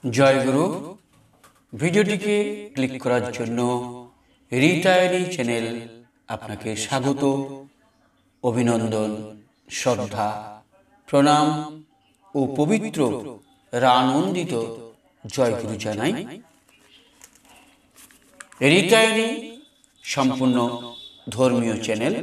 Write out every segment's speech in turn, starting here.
জয়গুরু। ভিডিওটিকে ক্লিক করার জন্য রিটায়ারি চ্যানেল আপনাকে স্বাগত, অভিনন্দন, শ্রদ্ধা, প্রণাম ও পবিত্র আনন্দিত জয়গুরু জানাই। রিটায়ারি সম্পূর্ণ ধর্মীয় চ্যানেল,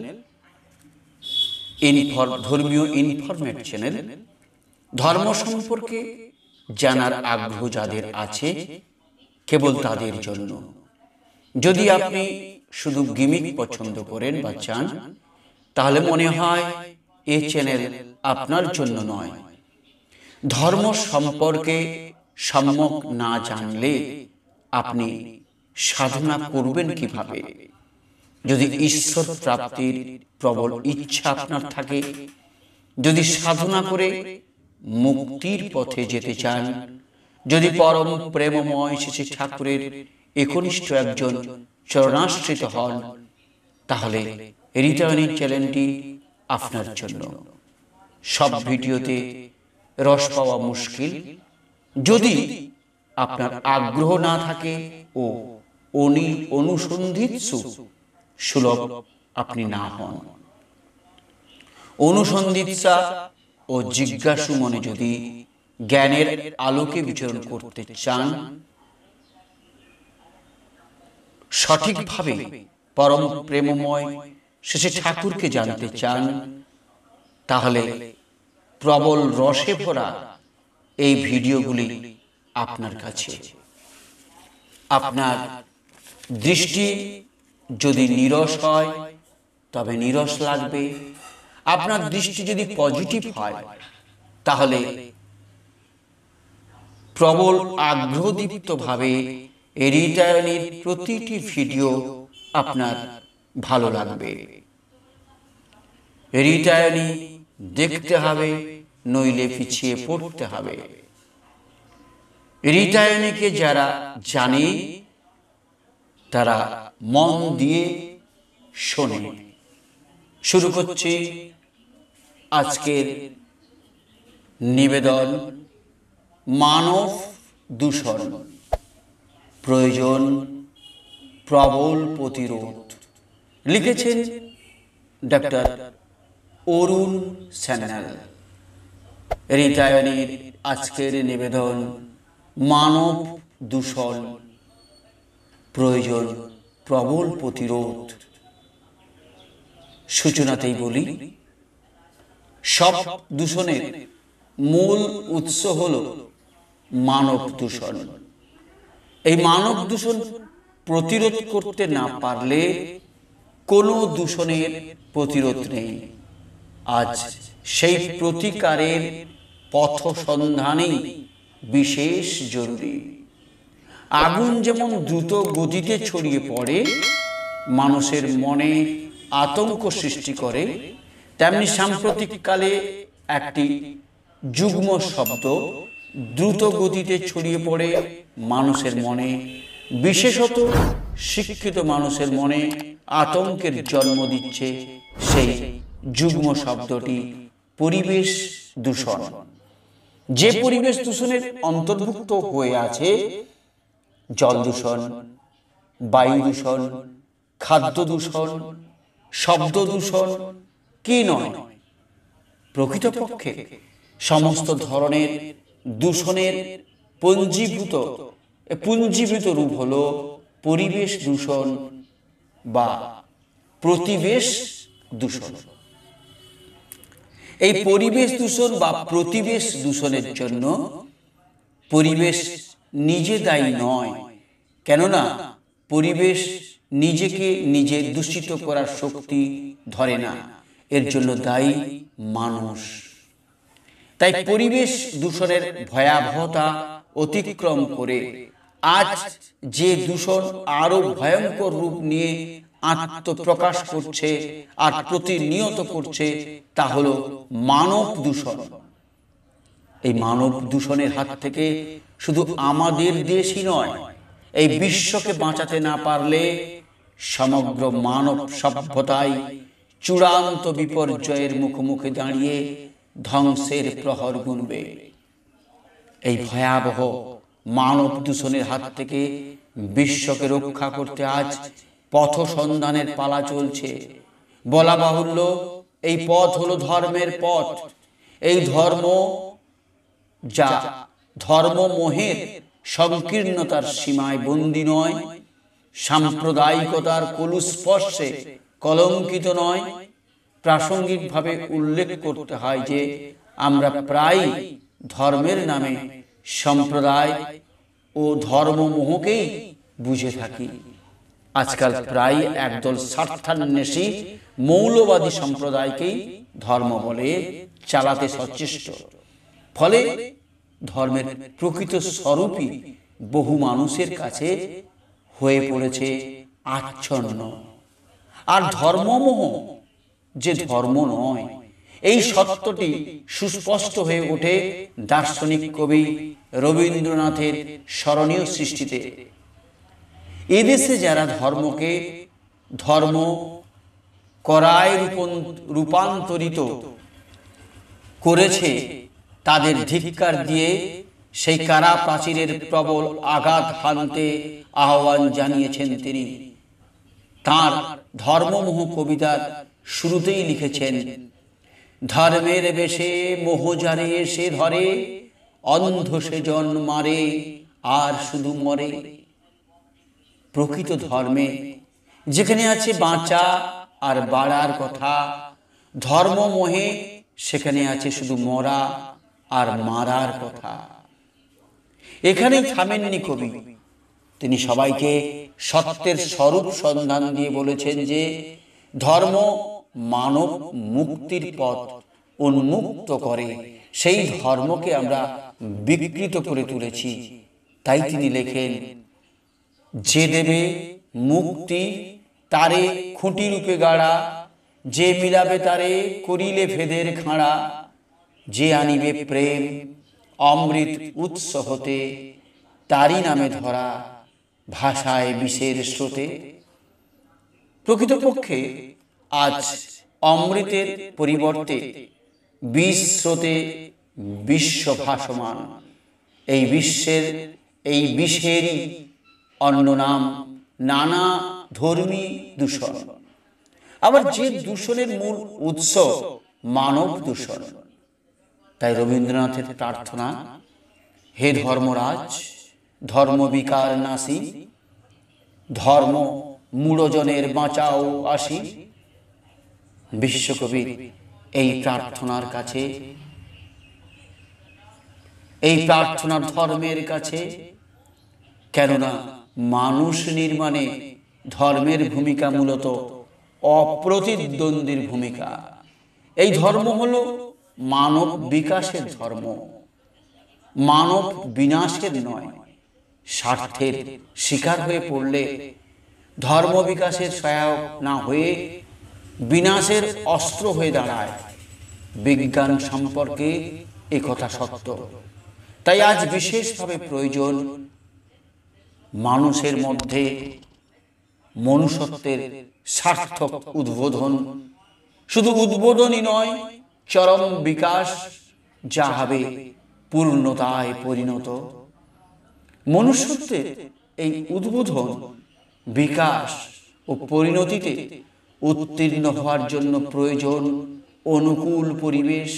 ধর্মীয় ইনফরমেট চ্যানেল। ধর্ম সম্পর্কে জানার আগ্রহ যাদের আছে কেবল তাদের জন্য। যদি আপনি শুধু গিমিক পছন্দ করেন বা চান, তাহলে মনে হয় এই চ্যানেল আপনার জন্য নয়। ধর্ম সম্পর্কে সম্যক না জানলে আপনি সাধনা করবেন কিভাবে? যদি ঈশ্বর প্রাপ্তির প্রবল ইচ্ছা আপনার থাকে, যদি সাধনা করে মুক্তির পথে যেতে চান, যদি পরম প্রেমময় শ্রী ঠাকুরের একনিষ্ঠ একজন চরণাশ্রিত হন, তাহলে রিটার্নিং চ্যানেলটি আপনার জন্য। সব ভিডিওতে রস পাওয়া মুশকিল। যদি আপনার আগ্রহ না থাকে ও অনুসন্ধিৎসু সুলভ আপনি না হন, অনুসন্ধিৎসা ও জিজ্ঞাসু মনে যদি জ্ঞানের আলোকে বিচরণ করতে চান, সঠিকভাবে পরম প্রেমময় শ্রী ঠাকুরকে জানতে চান, তাহলে প্রবল রসে ভরা এই ভিডিওগুলি আপনার কাছে। আপনার দৃষ্টি যদি নীরস হয় তবে নীরস লাগবে। আপনার দৃষ্টি যদি পজিটিভ হয় তাহলে প্রবল আগ্রহদীপ্ত ভাবে রিটায়ারির প্রতিটি ভিডিও আপনার ভালো লাগবে। রিটায়ারি দেখতে হবে, নইলে পিছিয়ে পড়তে হবে। রিটায়ারিকে যারা জানে তারা মন দিয়ে শোনে। শুরু করছি আজকের নিবেদন। মানব দূষণ, প্রয়োজন প্রবল প্রতিরোধ। লিখেছেন ডক্টর অরুণ সান্যাল। রিটায়ারির আজকের নিবেদন মানব দূষণ, প্রয়োজন প্রবল প্রতিরোধ। সূচনাতেই বলি, সব দূষণের মূল উৎস হল মানব দূষণ। এই মানব দূষণ প্রতিরোধ করতে না পারলে কোনো দূষণের প্রতিরোধ নেই। আজ সেই প্রতিকারের পথ সন্ধানই বিশেষ জরুরি। আগুন যেমন দ্রুত গতিতে ছড়িয়ে পড়ে, মানুষের মনে আতঙ্ক সৃষ্টি করে, তেমনি সাম্প্রতিককালে একটি যুগ্ম শব্দ দ্রুত গতিতে ছড়িয়ে পড়ে মানুষের মনে, বিশেষত শিক্ষিত মানুষের মনে আতঙ্কের জন্ম দিচ্ছে। সেই যুগ্ম শব্দটি পরিবেশ দূষণ। যে পরিবেশ দূষণের অন্তর্ভুক্ত হয়ে আছে জল দূষণ, বায়ু দূষণ, খাদ্য দূষণ, শব্দ দূষণ, কি নয়? প্রকৃতপক্ষে সমস্ত ধরনের দূষণের পুঞ্জীভূত রূপ হল পরিবেশ দূষণ বা প্রতিবেশ দূষণ। এই পরিবেশ দূষণ বা প্রতিবেশ দূষণের জন্য পরিবেশ নিজে দায়ী নয়, কেননা পরিবেশ নিজেকে নিজে দূষিত করার শক্তি ধরে না। এর জন্য দায়ী মানুষ। তাই পরিবেশ দূষণের ভয়াবহতা অতিক্রম করে আজ যে দূষণ আরো ভয়ঙ্কর রূপ নিয়ে আত্মপ্রকাশ করছে আর প্রতিনিয়ত করছে, তা হলো মানব দূষণ। এই মানব দূষণের হাত থেকে শুধু আমাদের দেশই নয়, এই বিশ্বকে বাঁচাতে না পারলে সমগ্র মানব সভ্যতাই চূড়ান্ত বিপর্যয়ের মুখোমুখি দাঁড়িয়ে ধ্বংসের প্রহর গুনবে। এই ভয়াবহ মানব দূষণের হাত থেকে বিশ্বকে রক্ষা করতে আজ পথ সন্ধানের পালা চলছে। বলা বাহুল্য, এই পথ হলো ধর্মের পথ। এই ধর্ম যা ধর্ম মোহের সংকীর্ণতার সীমায় বন্দী নয়, সাম্প্রদায়িকতার কলুস্পর্শে কলঙ্কিত নয়। প্রাসঙ্গিকভাবে উল্লেখ করতে হয় যে আমরা প্রায় ধর্মের নামে সম্প্রদায় ও ধর্মমোহকেই বুঝে থাকি। আজকাল প্রায় একদল স্বার্থান্বেষী মৌলবাদী সম্প্রদায়কেই ধর্ম বলে চালাতে সচেষ্ট। ফলে ধর্মের প্রকৃত স্বরূপই বহু মানুষের কাছে হয়ে পড়েছে আচ্ছন্ন। আর ধর্মমোহ যে ধর্ম নয়, এই সত্যটি সুস্পষ্ট হয়ে ওঠে দার্শনিক কবি রবীন্দ্রনাথের স্মরণীয় সৃষ্টিতে। এদেশে যারা ধর্মকে ধর্ম করায় রূপান্তরিত করেছে, তাদের ধিক্কার দিয়ে সেই কারা প্রাচীরের প্রবল আঘাত হানতে আহ্বান জানিয়েছেন তিনি। তাঁর ধর্মমোহ কবিতার শুরুতেই লিখেছেন, ধর্মের বেশে মোহজারে সে ধরে, অন্ধ সে জন মারে আর শুধু মরে। প্রকৃত ধর্মে যেখানে আছে বাঁচা আর বাড়ার কথা, ধর্মমোহে সেখানে আছে শুধু মরা আর মারার কথা। এখানেই থামেননি কবি। তিনি সবাইকে সত্যের স্বরূপ সন্ধান দিয়ে বলেছেন যে ধর্ম মানব মুক্তির পথ উন্মুক্ত করে, সেই ধর্মকে আমরা বিকৃত করে তুলেছি। তাই তিনি লেখেন, যে দেবে মুক্তি তারে খুঁটি রূপে গাড়া, যে মিলাবে তারে করিলে ভেদের খাঁড়া, যে আনিবে প্রেম অমৃত উৎস হতে, তারই নামে ধরা ভাষায় বিষের স্রোতে। প্রকৃতপক্ষে আজ অমৃতের পরিবর্তে বিষ স্রোতে বিশ্ব ভাসমান। এই বিশ্বের এই বিষেরই অন্য নাম নানা ধর্মী দূষণ। আবার যে দূষণের মূল উৎস মানব দূষণ। তাই রবীন্দ্রনাথের প্রার্থনা, হে ধর্মরাজ ধর্মবিকার নাসি, ধর্ম মূঢ়জনের বাঁচাও আসি। বিশ্বকবির এই প্রার্থনার কাছে, এই প্রার্থনার ধর্মের কাছে, কেননা মানুষ নির্মাণে ধর্মের ভূমিকা মূলত অপ্রতিদ্বন্দ্বীর ভূমিকা। এই ধর্ম হলো মানব বিকাশের ধর্ম, মানব বিনাশের নয়। স্বার্থের শিকার হয়ে পড়লে ধর্ম বিকাশের সহায়ক না হয়ে বিনাশের অস্ত্র হয়ে দাঁড়ায়। বিজ্ঞান সম্পর্কে একথা সত্য। তাই আজ বিশেষভাবে প্রয়োজন মানুষের মধ্যে মনুষ্যত্বের সার্থক উদ্বোধন। শুধু উদ্বোধনই নয়, চরম বিকাশ, যা হবে পূর্ণতায় পরিণত। মনুষ্যত্বের এই উদ্বোধন, বিকাশ ও পরিণতিতে উত্তীর্ণ হওয়ার জন্য প্রয়োজন অনুকূল পরিবেশ।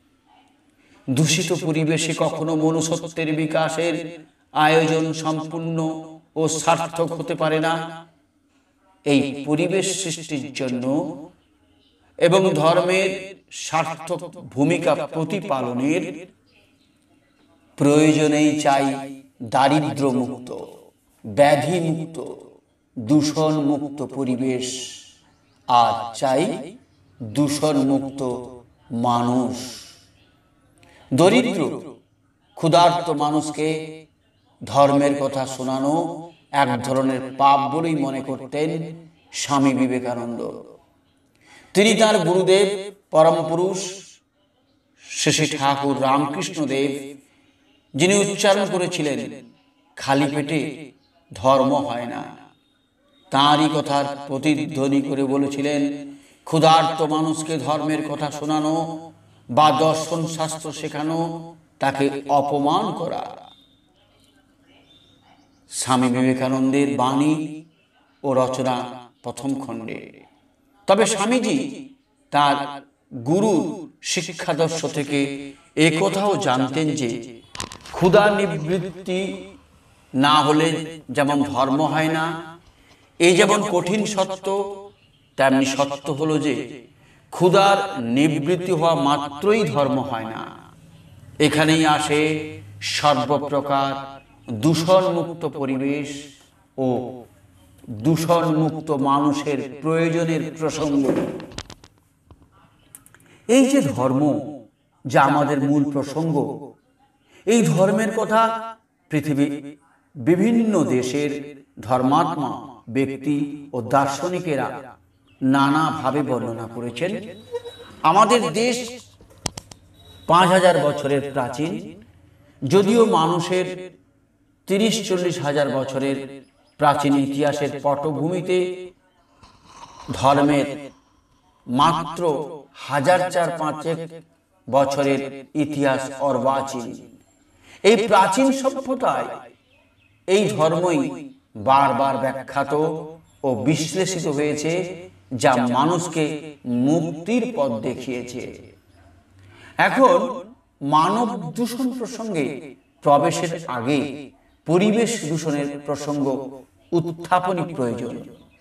দূষিত পরিবেশে কখনো মনুষ্যত্বের বিকাশের আয়োজন সম্পূর্ণ ও সার্থক হতে পারে না। এই পরিবেশ সৃষ্টির জন্য এবং ধর্মের সার্থক ভূমিকা প্রতিপালনের প্রয়োজনেই চাই দারিদ্র মুক্ত, ব্যাধি মুক্ত, দূষণ মুক্ত পরিবেশ। আর চাই দূষণ মুক্ত মানুষ। দরিদ্র ক্ষুধার্ত মানুষকে ধর্মের কথা শোনানো এক ধরনের পাপ বলেই মনে করতেন স্বামী বিবেকানন্দ। তিনি তার গুরুদেব পরম পুরুষ শ্রী শ্রী ঠাকুর রামকৃষ্ণ দেব, যিনি উচ্চারণ করেছিলেন, খালি পেটে ধর্ম হয় না, তাঁরই কথার প্রতিধ্বনি করে বলেছিলেন, ক্ষুধার্ত মানুষকে ধর্মের কথা শোনানো বা দর্শন শাস্ত্র শেখানো তাকে অপমান করা। স্বামী বিবেকানন্দের বাণী ও রচনা প্রথম খণ্ডে। তবে স্বামীজি তার গুরুর শিক্ষাদর্শ থেকে একথাও জানতেন যে ক্ষুধা নিবৃত্তি না হলে যেমন ধর্ম হয় না, এই যেমন কঠিন সত্য, তেমনি সত্য হলো যে ক্ষুধার নিবৃত্তি হওয়া মাত্রই ধর্ম হয় না। এখানেই আসে সর্বপ্রকার দূষণমুক্ত পরিবেশ ও দূষণমুক্ত মানুষের প্রয়োজনের প্রসঙ্গ। এই যে ধর্ম, যা আমাদের মূল প্রসঙ্গ, এই ধর্মের কথা পৃথিবীর বিভিন্ন দেশের ধর্মাত্মা ব্যক্তি ও দার্শনিকেরা নানাভাবে বর্ণনা করেছেন। আমাদের দেশ 5000 বছরের প্রাচীন, যদিও মানুষের 30-40 হাজার বছরের প্রাচীন ইতিহাসের পটভূমিতে ধর্মের মাত্র 1000-5 বছরের ইতিহাস অর্বাচীন। এই প্রাচীন সভ্যতায় এই ধর্মই বারবার ব্যাখ্যাত ও বিশ্লেষিত হয়েছে, যা মানুষকে মুক্তির পথ দেখিয়েছে। এখন মানব দূষণ প্রসঙ্গে প্রবেশের আগে পরিবেশ দূষণের প্রসঙ্গ উত্থাপনই প্রয়োজন।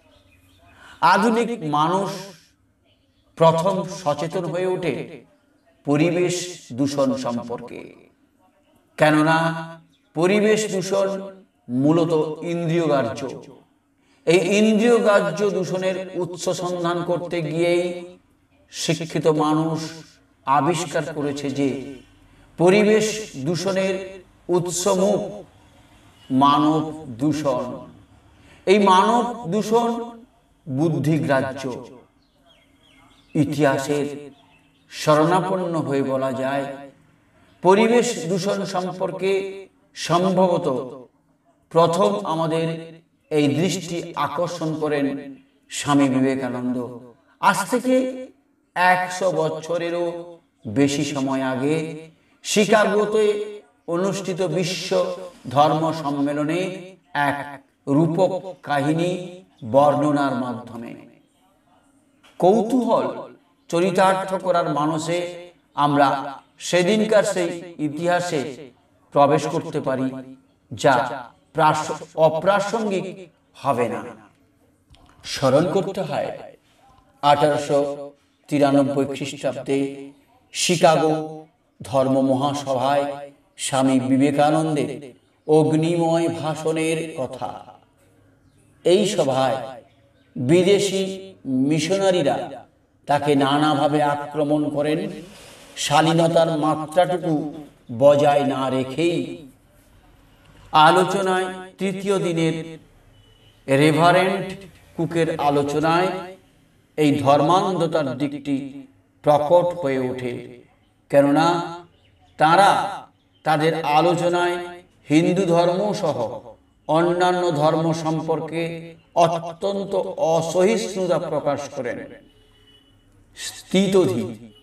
আধুনিক মানুষ প্রথম সচেতন হয়ে ওঠে পরিবেশ দূষণ সম্পর্কে, কেননা পরিবেশ দূষণ মূলত ইন্দ্রিয়গ্রাহ্য। এই ইন্দ্রিয়গ্রাহ্য দূষণের উৎস সন্ধান করতে গিয়েই শিক্ষিত মানুষ আবিষ্কার করেছে যে পরিবেশ দূষণের উৎসমূহ মানব দূষণ। এই মানব দূষণ বুদ্ধিগ্রাহ্য। ইতিহাসের শরণাপন্ন হয়ে বলা যায়, পরিবেশ দূষণ সম্পর্কে সম্ভবত প্রথম আমাদের এই দৃষ্টি আকর্ষণ করেন স্বামী বিবেকানন্দ। আজ থেকে 100 বছরেরও বেশি সময় আগে শিকাগোতে অনুষ্ঠিত বিশ্ব ধর্ম সম্মেলনে এক রূপক কাহিনী বর্ণনার মাধ্যমে কৌতূহল চরিতার্থ করার মানসে আমরা সেদিনকার সেই ইতিহাসে প্রবেশ করতে পারি, যা অপ্রাসঙ্গিক হবে না। স্মরণ করতে হয় 1893 খ্রিস্টাব্দে শিকাগো ধর্ম মহাসভায় স্বামী বিবেকানন্দের অগ্নিময় ভাষণের কথা। এই সভায় বিদেশি মিশনারিরা তাকে নানাভাবে আক্রমণ করেন। শালীনতার মাত্রাটুকু বজায় না রেখেই আলোচনায় তৃতীয় দিনের রেভারেন্ড কুকের আলোচনায় এই ধর্মান্ধতার দিকটি প্রকট হয়ে ওঠে, কেননা তারা তাদের আলোচনায় হিন্দু ধর্ম সহ অন্যান্য ধর্ম সম্পর্কে অত্যন্ত অসহিষ্ণুতা প্রকাশ করেন। স্থিতধী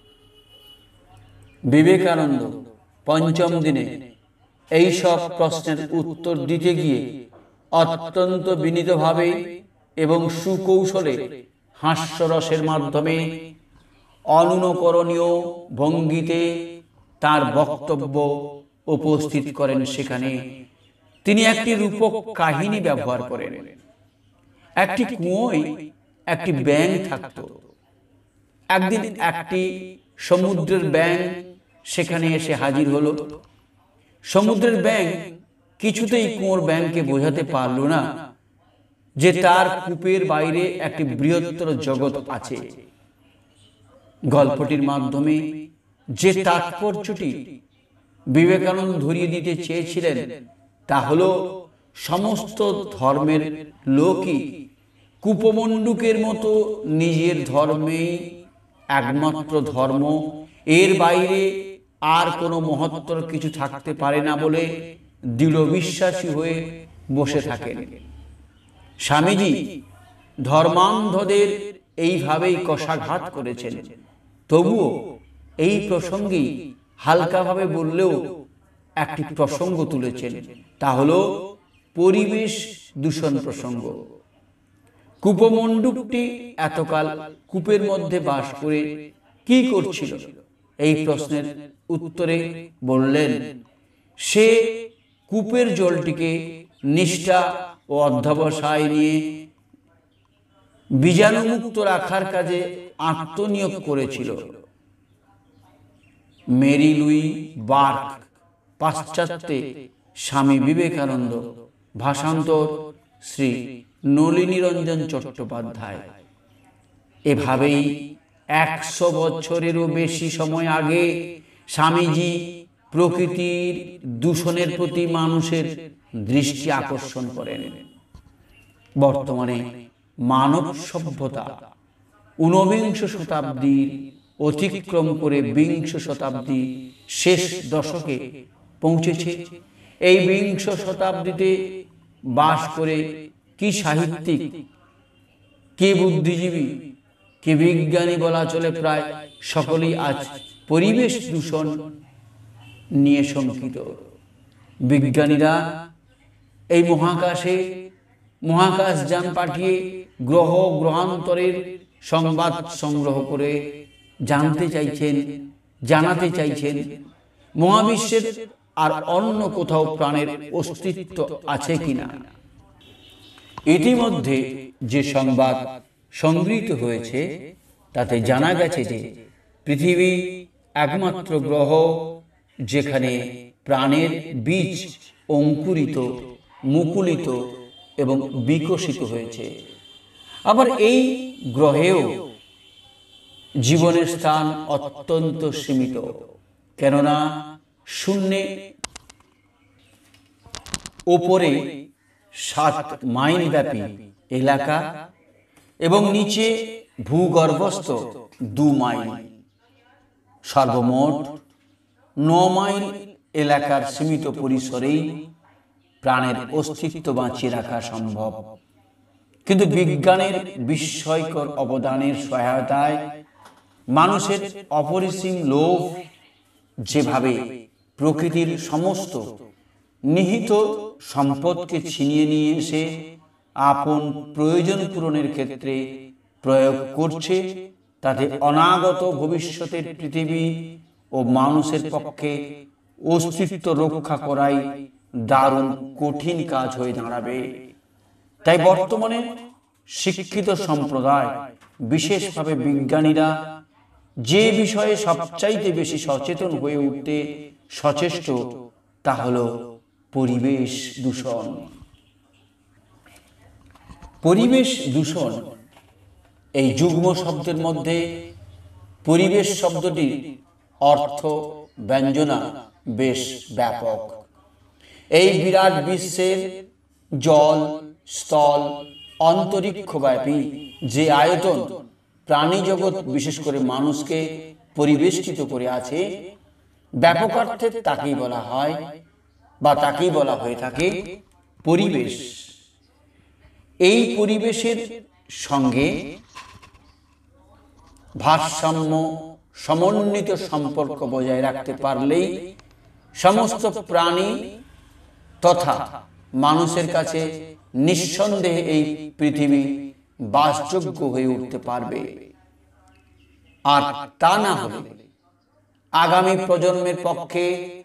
বিবেকানন্দ পঞ্চম দিনে এই সব প্রশ্নের উত্তর দিতে গিয়ে অত্যন্ত বিনীতভাবে এবং সুকৌশলে হাস্যরসের মাধ্যমে অনুকরণীয় ভঙ্গিতে তার বক্তব্য উপস্থিত করেন। সেখানে তিনি একটি রূপক কাহিনী ব্যবহার করেন। একটি কুয়োয় একটি ব্যাঙ থাকত। একদিন একটি সমুদ্রের ব্যাঙ সেখানে এসে হাজির হলো। সমুদ্রের ব্যাঙ কিছুতেই কুয়োর ব্যাঙকে বোঝাতে পারল না যে তার কূপের বাইরে একটি বৃহত্তর জগৎ আছে। গল্পটির মাধ্যমে যে তাৎপর্যটি বিবেকানন্দ ধরিয়ে দিতে চেয়েছিলেন তা হলো, সমস্ত ধর্মের লোকই কূপমণ্ডুকের মতো নিজের ধর্মেই একমাত্র ধর্ম, এর বাইরে আর কোনো মহত্তর কিছু থাকতে পারে না বলে দৃঢ় বিশ্বাসী হয়ে বসে থাকেন। স্বামীজি ধর্মান্ধদের এইভাবেই কষাঘাত করেছেন। তবুও এই প্রসঙ্গেই হালকাভাবে বললেও একটি প্রসঙ্গ তুলেছেন, তা হলো পরিবেশ দূষণ প্রসঙ্গ। কূপমণ্ডূকটি এতকাল কূপের মধ্যে বাস করে কি করছিল? এই প্রশ্নের উত্তরে বললেন, সে কূপের জলটিকে নিষ্ঠা ও অধ্যবসায় নিয়ে বীজাণুমুক্ত রাখার কাজে আত্মনিয়োগ করেছিল। Mary Luis bark, পাশ্চাত্যে Swami Vivekananda. ভাষান্তর Shri Naliniranjan Chattopadhyay. এভাবেই 100 বছরেরও বেশি সময় আগে স্বামীজি প্রকৃতির দূষণের প্রতি মানুষের দৃষ্টি আকর্ষণ করেন। বর্তমানে মানব সভ্যতা ঊনবিংশ শতাব্দীর অতিক্রম করে বিংশ শতাব্দী শেষ দশকে পৌঁছেছে। এই বিংশ শতাব্দীতে বাস করে কি সাহিত্যিক, কে বুদ্ধিজীবী, কে বিজ্ঞানী বলা চলে প্রায় সকলেই আজ পরিবেশ দূষণ নিয়ে শঙ্কিত। বিজ্ঞানীরা এই মহাকাশযান পাঠিয়ে গ্রহ গ্রহান্তরের সংবাদ সংগ্রহ করে জানাতে চাইছেন মহাবিশ্বের আর অন্য কোথাও প্রাণের অস্তিত্ব আছে কিনা। ইতিমধ্যে যে সংবাদ সংগৃহীত হয়েছে তাতে জানা গেছে যে পৃথিবী একমাত্র গ্রহ যেখানে প্রাণের বীজ অঙ্কুরিত, মুকুলিত এবং বিকশিত হয়েছে। আবার এই গ্রহেও জীবনের স্থান অত্যন্ত সীমিত, কেননা শূন্যে ওপরে 7 মাইল ব্যাপী এলাকা এবং নিচে ভূগর্ভস্থ 2 মাইল, সর্বমোট 9 মাইল এলাকার সীমিত পরিসরেই প্রাণের অস্তিত্ব বাঁচিয়ে রাখা সম্ভব। কিন্তু বিজ্ঞানের বিস্ময়কর অবদানের সহায়তায় মানুষের অপরিসীম লোভ যেভাবে প্রকৃতির সমস্ত নিহিত সম্পদকে ছিনিয়ে নিয়ে এসে আপন প্রয়োজন পূরণের ক্ষেত্রে প্রয়োগ করছে, তাতে অনাগত ভবিষ্যতের পৃথিবী ও মানুষের পক্ষে অস্তিত্ব রক্ষা করাই দারুণ কঠিন কাজ হয়ে দাঁড়াবে। তাই বর্তমানে শিক্ষিত সম্প্রদায়, বিশেষভাবে বিজ্ঞানীরা যে বিষয়ে সবচাইতে বেশি সচেতন হয়ে উঠতে সচেষ্ট তা হল পরিবেশ দূষণ। পরিবেশ দূষণ এই যুগ্ম শব্দের মধ্যে পরিবেশ শব্দটির অর্থ ব্যঞ্জনা বেশ ব্যাপক। এই বিরাট বিশ্বের জল, স্থল, অন্তরিক্ষব্যাপী যে আয়তন প্রাণী জগৎ বিশেষ করে মানুষকে পরিবেষ্টিত করে আছে, ব্যাপকার্থে তাকেই বলা হয় বা তাকেই বলা হয়ে থাকে পরিবেশ। এই পরিবেশের সঙ্গে ভারসাম্য সমন্বিত সম্পর্ক বজায় রাখতে পারলেই সমস্ত প্রাণী তথা মানুষের কাছে নিঃসন্দেহে এই পৃথিবী বাসযোগ্য হয়ে উঠতে পারবে। আর তা না হলে আগামী প্রজন্মের পক্ষে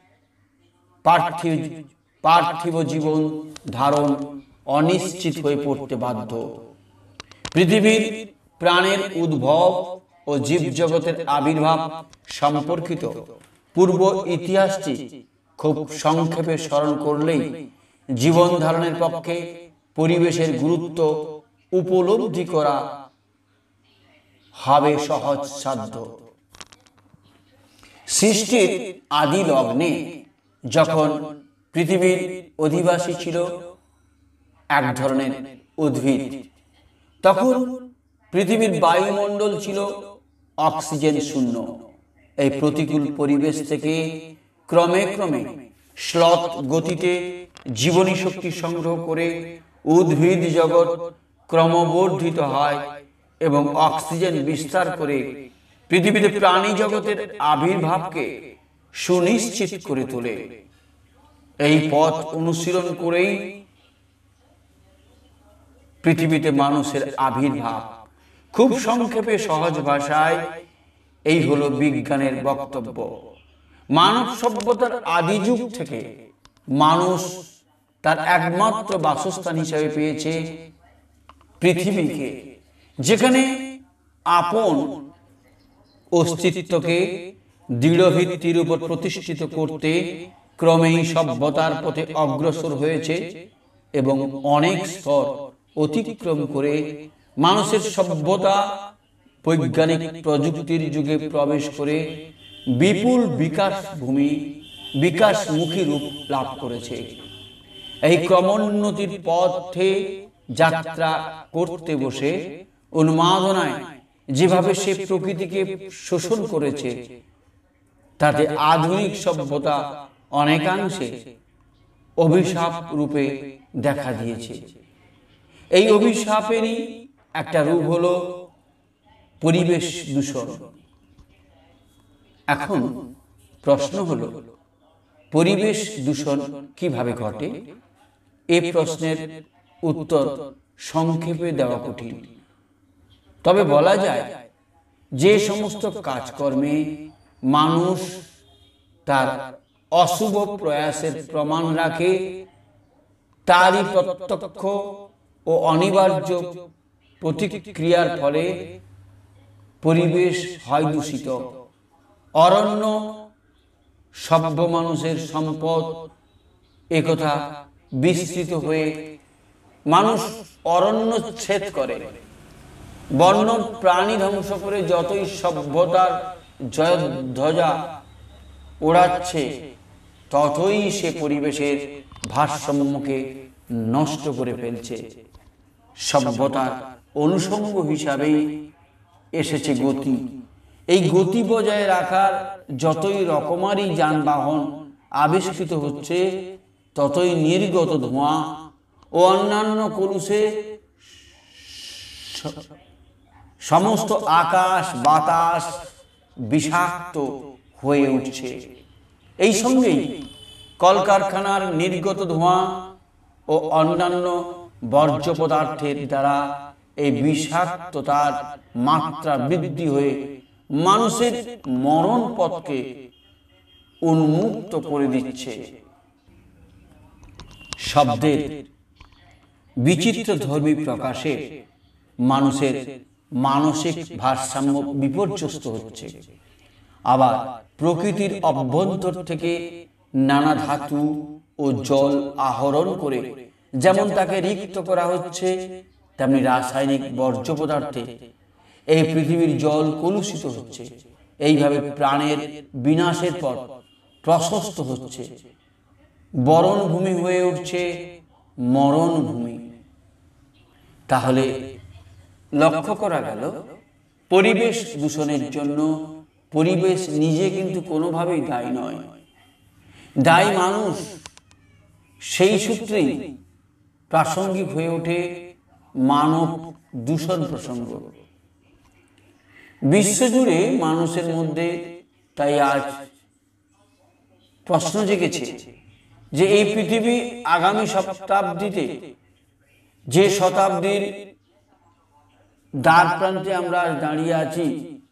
পার্থিব জীবন ধারণ অনিশ্চিত হয়ে পড়তে বাধ্য। পৃথিবীর প্রাণের উদ্ভব ও জীবজগতের আবির্ভাব সম্পর্কিত পূর্ব ইতিহাসটি খুব সংক্ষেপে স্মরণ করলেই জীবন ধারণের পক্ষে পরিবেশের গুরুত্ব উপলব্ধি করা হবে সহজসাধ্য। সৃষ্টির আদি লগ্নে যখন পৃথিবীর অধিবাসী ছিল এক ধরনের উদ্ভিদ, তখন পৃথিবীর বায়ুমণ্ডল ছিল অক্সিজেন শূন্য। এই প্রতিকূল পরিবেশ থেকে ক্রমে ক্রমে শ্লথ গতিতে জীবনী শক্তি সংগ্রহ করে উদ্ভিদ জগৎ ক্রমবর্ধিত হয় এবং অক্সিজেন বিস্তার করে পৃথিবীতে প্রাণী জগতের আবির্ভাবকে সুনিশ্চিত করে তোলে। এই পথ অনুশীলন করেই পৃথিবীতে মানুষের আবির্ভাব। খুব সংক্ষেপে সহজ ভাষায় এই হলো বিজ্ঞানের বক্তব্য। মানব সভ্যতার আদি যুগ থেকে মানুষ তার একমাত্র বাসস্থান হিসেবে পেয়েছে পৃথিবীকে, যেখানে আপন অস্তিত্বকে দৃঢ় ভিত্তির উপর প্রতিষ্ঠিত করতে ক্রমেই সভ্যতার পথে অগ্রসর হয়েছে এবং অনেক স্তর অতিক্রম করে মানুষের সভ্যতা বৈজ্ঞানিক প্রযুক্তির যুগে প্রবেশ করে বিপুল বিকাশমুখী রূপ লাভ করেছে। এই ক্রমোন্নতির পথে যাত্রা করতে বসে উন্মাদনায় যেভাবে সে প্রকৃতিকে শোষণ করেছে, তাতে আধুনিক সভ্যতা অনেকাংশে অভিশাপ রূপে দেখা দিয়েছে। এই অভিশাপেরই একটা রূপ হলো পরিবেশ দূষণ। এখন প্রশ্ন হলো, পরিবেশ দূষণ কিভাবে ঘটে? এই প্রশ্নের উত্তর সংক্ষেপে দেওয়া কঠিন, তবে বলা যায় যে সমস্ত কাজকর্মে মানুষ তার অশুভ প্রয়াসের প্রমাণ রাখে, তারই প্রত্যক্ষ ও অনিবার্য প্রতিক্রিয়ার ফলে পরিবেশ হয় দূষিত। অরণ্য সভ্য মানুষের সম্পদ, একথা বিস্তৃত হয়ে মানুষ অরণ্য ছেদ করে, বন্য প্রাণী ধ্বংস করে যতই সভ্যতার জয়ধ্বজা ওড়াচ্ছে, ততই সে পরিবেশের ভারসাম্যকে নষ্ট করে ফেলছে। সভ্যতার অনুষঙ্গ হিসাবেই এসেছে গতি। এই গতি বজায় রাখার যতই রকমারি যানবাহন আবিষ্কৃত হচ্ছে, ততই নির্গত ধোঁয়া ও অন্যান্য কলুষে সমস্ত আকাশ বাতাস বিষাক্ত হয়ে উঠছে। এই সঙ্গেই কলকারখানার নির্গত ধোঁয়া ও অন্যান্য বর্জ্য পদার্থের দ্বারা এই বিষাক্ততার মাত্রা বৃদ্ধি হয়ে মানুষের মরণ পথকে উন্মুক্ত করে দিচ্ছে। শব্দের বিচিত্র ধর্মী প্রকাশে মানুষের মানসিক ভারসাম্য বিপর্যস্ত হচ্ছে। আবার প্রকৃতির অভ্যন্তর থেকে নানা ধাতু ও জল আহরণ করে যেমন তাকে রিক্ত করা হচ্ছে, তেমনি রাসায়নিক বর্জ্য পদার্থে এই পৃথিবীর জল কলুষিত হচ্ছে। এইভাবে প্রাণের বিনাশের পথ প্রশস্ত হচ্ছে। বরণভূমি হয়ে উঠছে মরণভূমি। তাহলে লক্ষ্য করা গেল, পরিবেশ দূষণের জন্য পরিবেশ নিজে কিন্তু কোনোভাবেই দায়ী নয়, দায়ী মানুষ। সেই সূত্রেই প্রাসঙ্গিক হয়ে ওঠে মানব দূষণ প্রসঙ্গ। বিশ্বজুড়ে মানুষের মধ্যে তাই আজ প্রশ্ন জেগেছে যে এই পৃথিবী আগামী শতাব্দীতে, যে শতাব্দীর দ্বার প্রান্তে আমরা দাঁড়িয়ে আছি,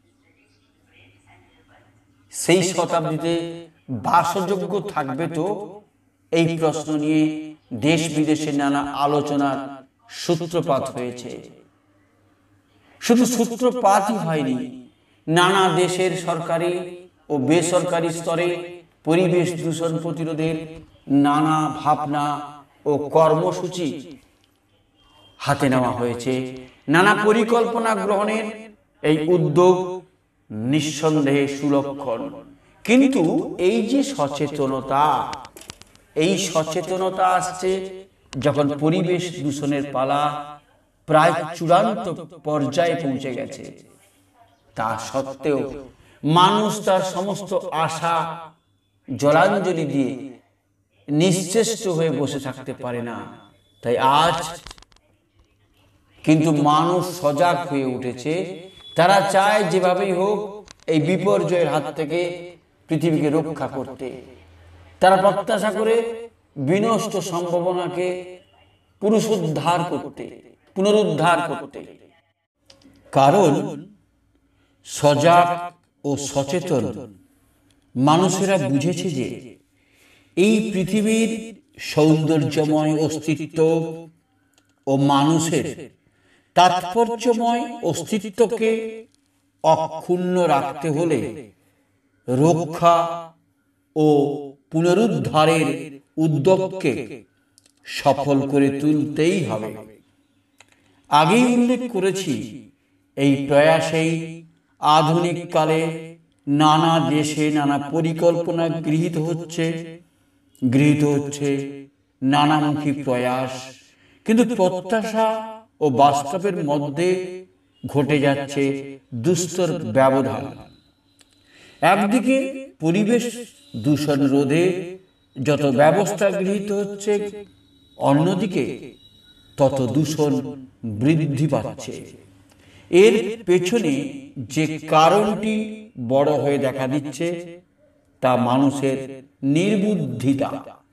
সেই শতাব্দীতে বাসযোগ্য থাকবে তো? এই প্রশ্ন নিয়ে দেশ বিদেশে নানা আলোচনার সূত্রপাত হয়েছে। শুধু সূত্রপাতই হয়নি, নানা দেশের সরকারি ও বেসরকারি স্তরে পরিবেশ দূষণ প্রতিরোধের নানা ভাবনা ও কর্মসূচি হাতে নেওয়া হয়েছে। নানা পরিকল্পনা গ্রহণের এই উদ্যোগ নিঃসন্দেহে সুলক্ষণ। কিন্তু এই যে সচেতনতা, এই সচেতনতা আসছে যখন পরিবেশ দূষণের পালা প্রায় চূড়ান্ত পর্যায়ে পৌঁছে গেছে। তা সত্ত্বেও মানুষ তার সমস্ত আশা জলাঞ্জলি দিয়ে নিশ্চেষ্ট হয়ে বসে থাকতে পারে না। তাই আজ কিন্তু মানুষ সজাগ হয়ে উঠেছে। তারা চায় যেভাবেই হোক এই বিপর্যয়ের হাত থেকে পৃথিবীকে রক্ষা করতে। তারা প্রত্যাশা করে বিনষ্ট সম্ভাবনাকে পুনরুদ্ধার করতে, পুনরুদ্ধার করতে। কারণ সজাগ ও সচেতন মানুষেরা বুঝেছে যে এই পৃথিবীর সৌন্দর্যময় অস্তিত্ব ও মানুষের তাৎপর্যময় অস্তিত্বকে অক্ষুণ্ণ রাখতে হলে রক্ষা ও পুনরুদ্ধারের উদ্যোগকে সফল করে তুলতেই হবে। আগেই উল্লেখ করেছি, এই প্রয়াসেই আধুনিক কালে নানা দেশে নানা পরিকল্পনা গৃহীত হচ্ছে নানামুখী প্রয়াস, কিন্তু প্রত্যাশা ও বাস্তবের মধ্যে ঘটে যাচ্ছে দুস্তর ব্যবধান। একদিকে পরিবেশ দূষণ রোধে যত ব্যবস্থা গৃহীত হচ্ছে, অন্যদিকে তত দূষণ বৃদ্ধি পাচ্ছে। এর পেছনে যে কারণটি বড় হয়ে দেখা দিচ্ছে তা মানুষের নির্বুদ্ধিতা।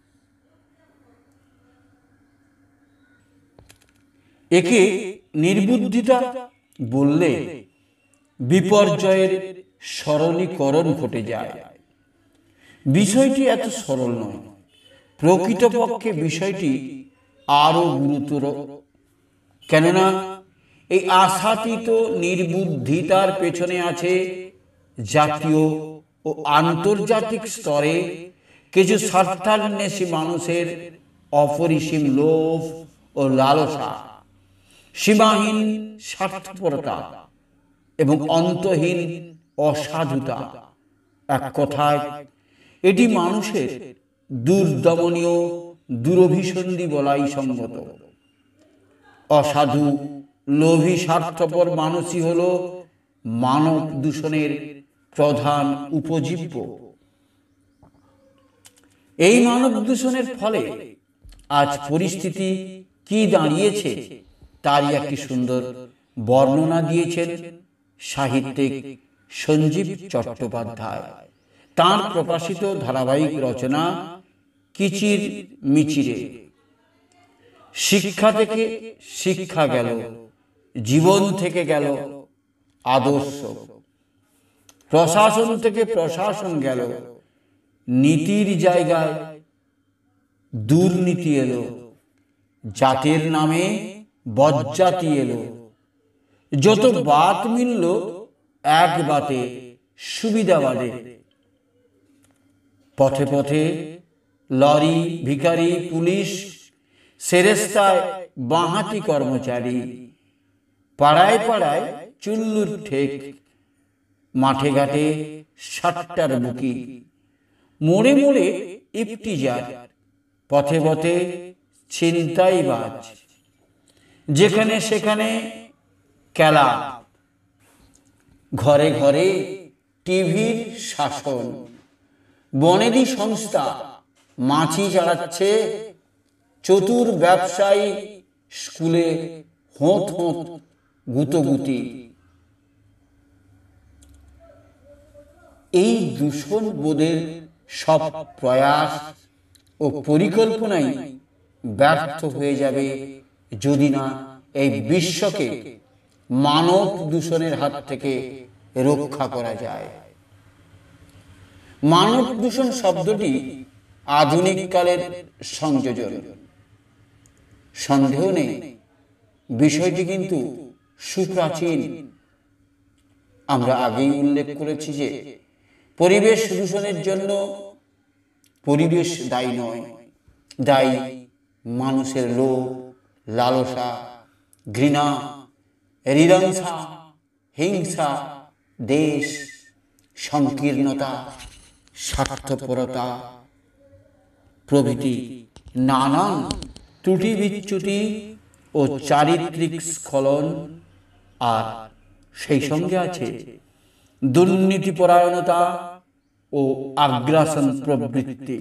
একে নির্বুদ্ধিতা বললে বিপর্যয়ের সরলীকরণ ঘটে যায়। বিষয়টি এত সরল নয়, প্রকৃতপক্ষে বিষয়টি আরো গুরুতর। কেননা এই আশাতীত নির্বুদ্ধিতার পেছনে আছে জাতীয় ও আন্তর্জাতিক স্তরে কিছু স্বার্থান্বেষী মানুষের অপরিসীম লোভ ও লালসা, সীমাহীন স্বার্থপরতা এবং অন্তহীন অসাধুতা। এক কথায় এটি মানুষের দুর্দমনীয় দুরভিসন্ধি বলাই সঙ্গত। অসাধু লোভী স্বার্থপর মানুষই হল মানব দূষণের প্রধান উপজীব্য। এই মানব দূষণের ফলে আজ পরিস্থিতি কি দাঁড়িয়েছে তারই একটি সুন্দর বর্ণনা দিয়েছেন সাহিত্যিক সঞ্জীব চট্টোপাধ্যায় তাঁর প্রকাশিত ধারাবাহিক রচনা কিচির মিচিরে। শিক্ষা থেকে শিক্ষা গেল, জীবন থেকে গেল আদর্শ, প্রশাসন থেকে প্রশাসন গেল, নীতির জায়গায় দুর্নীতি এলো, জাতির নামে বজ্জাতি এলো। যত বাত মিলল এক বাতে সুবিধাবাদে। পথে পথে লরি, ভিখারি, পুলিশ, সেরেস্তায় বাঁহাতি কর্মচারী, পাড়ায় পাড়ায় চুল্লুর ঠেক, মাঠে ঘাটে সাতটার বুকি, মোড়ে মোড়ে ইফতিজার, পথে পথে ছিনতাইবাজ, যেখানে সেখানে খেলা, ঘরে ঘরে টিভির শাসন, বনেদি সংস্থা মাছি চালাচ্ছে, চতুর ব্যবসায়ী স্কুলে হোঁত হোঁত গুতগুতি। এই দূষণ বোধের সব প্রয়াস ও পরিকল্পনাই ব্যর্থ হয়ে যাবে যদি না এই বিশ্বকে মানব দূষণের হাত থেকে রক্ষা করা যায়। মানব দূষণ শব্দটি আধুনিক কালের সংযোজন, সন্দেহ নেই বিষয়টি কিন্তু সুপ্রাচীন। আমরা আগেই উল্লেখ করেছি যে পরিবেশ দূষণের জন্য পরিবেশ দায়ী নয়, দায়ী মানুষের লোভ, লালসা, ঘৃণা, হৃদয়ংসা, হিংসা, দেশ, সংকীর্ণতা, স্বার্থপরতা প্রভৃতি নানান ত্রুটি বিচ্যুতি ও চারিত্রিক স্খলন। আর সেই সঙ্গে আছে দুর্নীতিপরায়ণতা ও আগ্রাসন প্রবৃত্তি।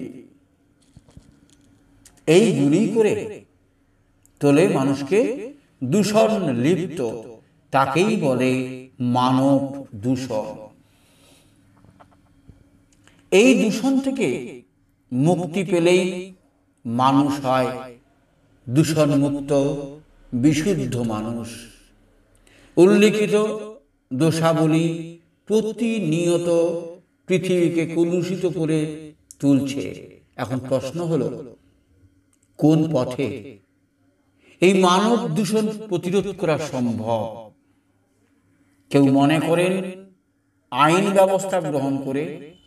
এইগুলি করে তোলে মানুষকে দূষণ লিপ্ত, তাকেই বলে মানব দূষণ। এই দূষণ থেকে মুক্তি পেলেই মানুষ হয় দূষণ মুক্ত বিশুদ্ধ মানুষ। উল্লিখিত দোষাবলী প্রতিনিয়ত পৃথিবীকে কলুষিত করে তুলছে। এখন প্রশ্ন হলো, কোন পথে এই মানব দূষণ প্রতিরোধ করা সম্ভব? কেউ মনে করেন আইন ব্যবস্থা গ্রহণ করে,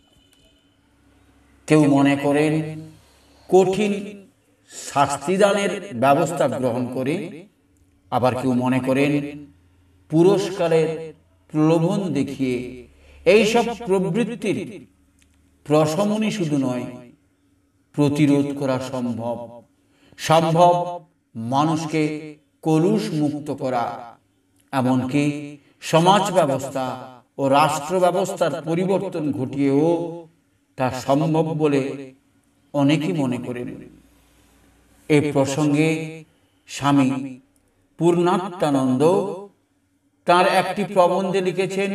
কেউ মনে করেন কঠিন শাস্তিদানের ব্যবস্থা গ্রহণ করে, আবার কেউ মনে করেন পুরস্কারের প্রলোভন দেখিয়ে। এইসব প্রবৃত্তির প্রশমনই শুধু নয়, প্রতিরোধ করা সম্ভব। সম্ভব মানুষকে কলুষ মুক্ত করা, এমনকি সমাজ ব্যবস্থা ও রাষ্ট্র ব্যবস্থার পরিবর্তন ঘটিয়েও তা সম্ভব বলে অনেকেই মনে করেন। এই প্রসঙ্গে স্বামী পূর্ণাত্মানন্দ তার একটি প্রবন্ধে লিখেছেন,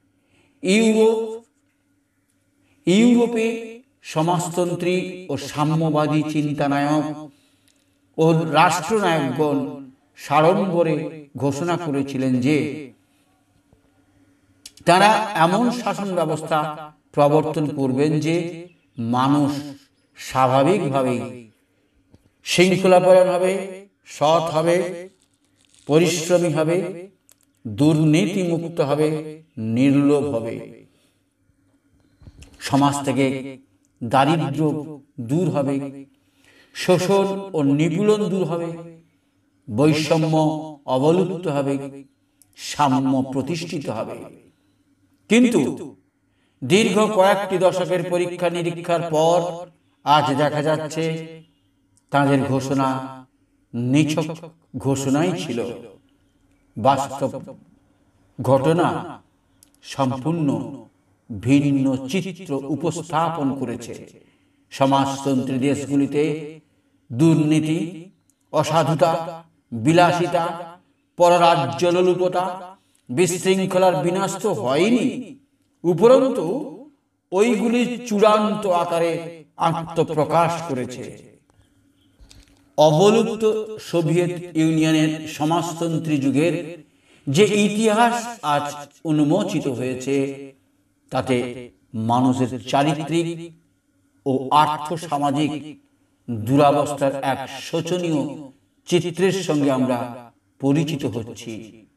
ইউরোপে সমাজতন্ত্রী ও সাম্যবাদী চিন্তানায়ক ও রাষ্ট্রনায়কগণ সাড়ম্বরে ঘোষণা করেছিলেন যে তারা এমন শাসন ব্যবস্থা প্রবর্তন করবেন যে মানুষ স্বাভাবিকভাবেই শৃঙ্খলাপরায়ণ হবে, সৎ হবে, পরিশ্রমী হবে, দুর্নীতিমুক্ত হবে, নির্লোভ হবে। সমাজ থেকে দারিদ্র্য দূর হবে, শোষণ ও নিপীড়ন দূর হবে, বৈষম্য অবলুপ্ত হবে, সাম্য প্রতিষ্ঠিত হবে। কিন্তু দীর্ঘ কয়েকটি দশকের পরীক্ষা নিরীক্ষার পর আজ দেখা যাচ্ছে তাদের ঘোষণা নিছক ঘোষণাই ছিল। বাস্তব ঘটনা সম্পূর্ণ ভিন্ন চিত্র উপস্থাপন করেছে। সমাজতন্ত্রী দেশগুলিতে দুর্নীতি, অসাধুতা, বিলাসিতা, পররাজ্য লোলুপতা, বিশৃঙ্খলার বিনাশ তো হয়নি, উপরন্তু ওইগুলি চূড়ান্ত আকারে আত্মপ্রকাশ করেছে। অবলুপ্ত সোভিয়েত ইউনিয়নের সমাজতন্ত্রী যুগের যে ইতিহাস আজ উন্মোচিত হয়েছে, তাতে মানুষের চারিত্রিক ও আর্থসামাজিক দুরাবস্থার এক শোচনীয় চিত্রের সঙ্গে আমরা পরিচিত হচ্ছি।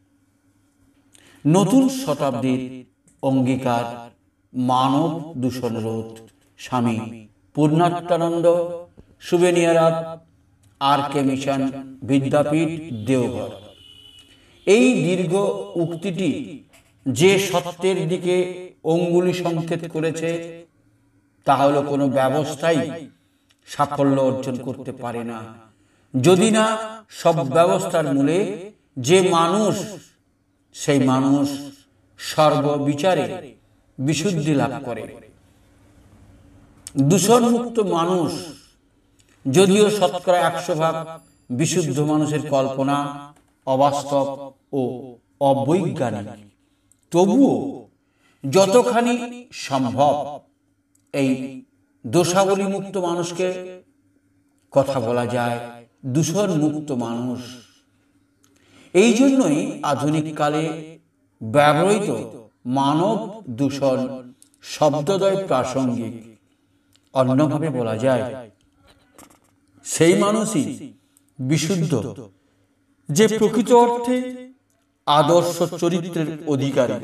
নতুন শতাব্দীর অঙ্গীকার মানব দূষণ রোধ। Swami Purnatmananda, souvenir RK. Mission, Vidyapith, Deoghar. এই দীর্ঘ উক্তিটি যে সত্যের দিকে অঙ্গুলি সংকেত করেছে, তা হলো কোনো ব্যবস্থাই সাফল্য অর্জন করতে পারে না যদি না সব ব্যবস্থার মূলে যে মানুষ, সেই মানুষ সর্ববিচারে বিশুদ্ধি লাভ করে। দূষণমুক্ত মানুষ যদিও শতকরা 100% বিশুদ্ধ মানুষের কল্পনা অবাস্তব ও অবৈজ্ঞানিক, তবুও যতখানি সম্ভব এই দোষাবলী মুক্ত মানুষকে কথা বলা যায় দূষণ মুক্ত মানুষ। এই জন্যই আধুনিক কালে ব্যবহৃত মানব দূষণ শব্দদ্বয় প্রাসঙ্গিক। অন্যভাবে বলা যায়, সেই মানুষই বিশুদ্ধ যে প্রকৃত অর্থে আদর্শ চরিত্রের অধিকারী।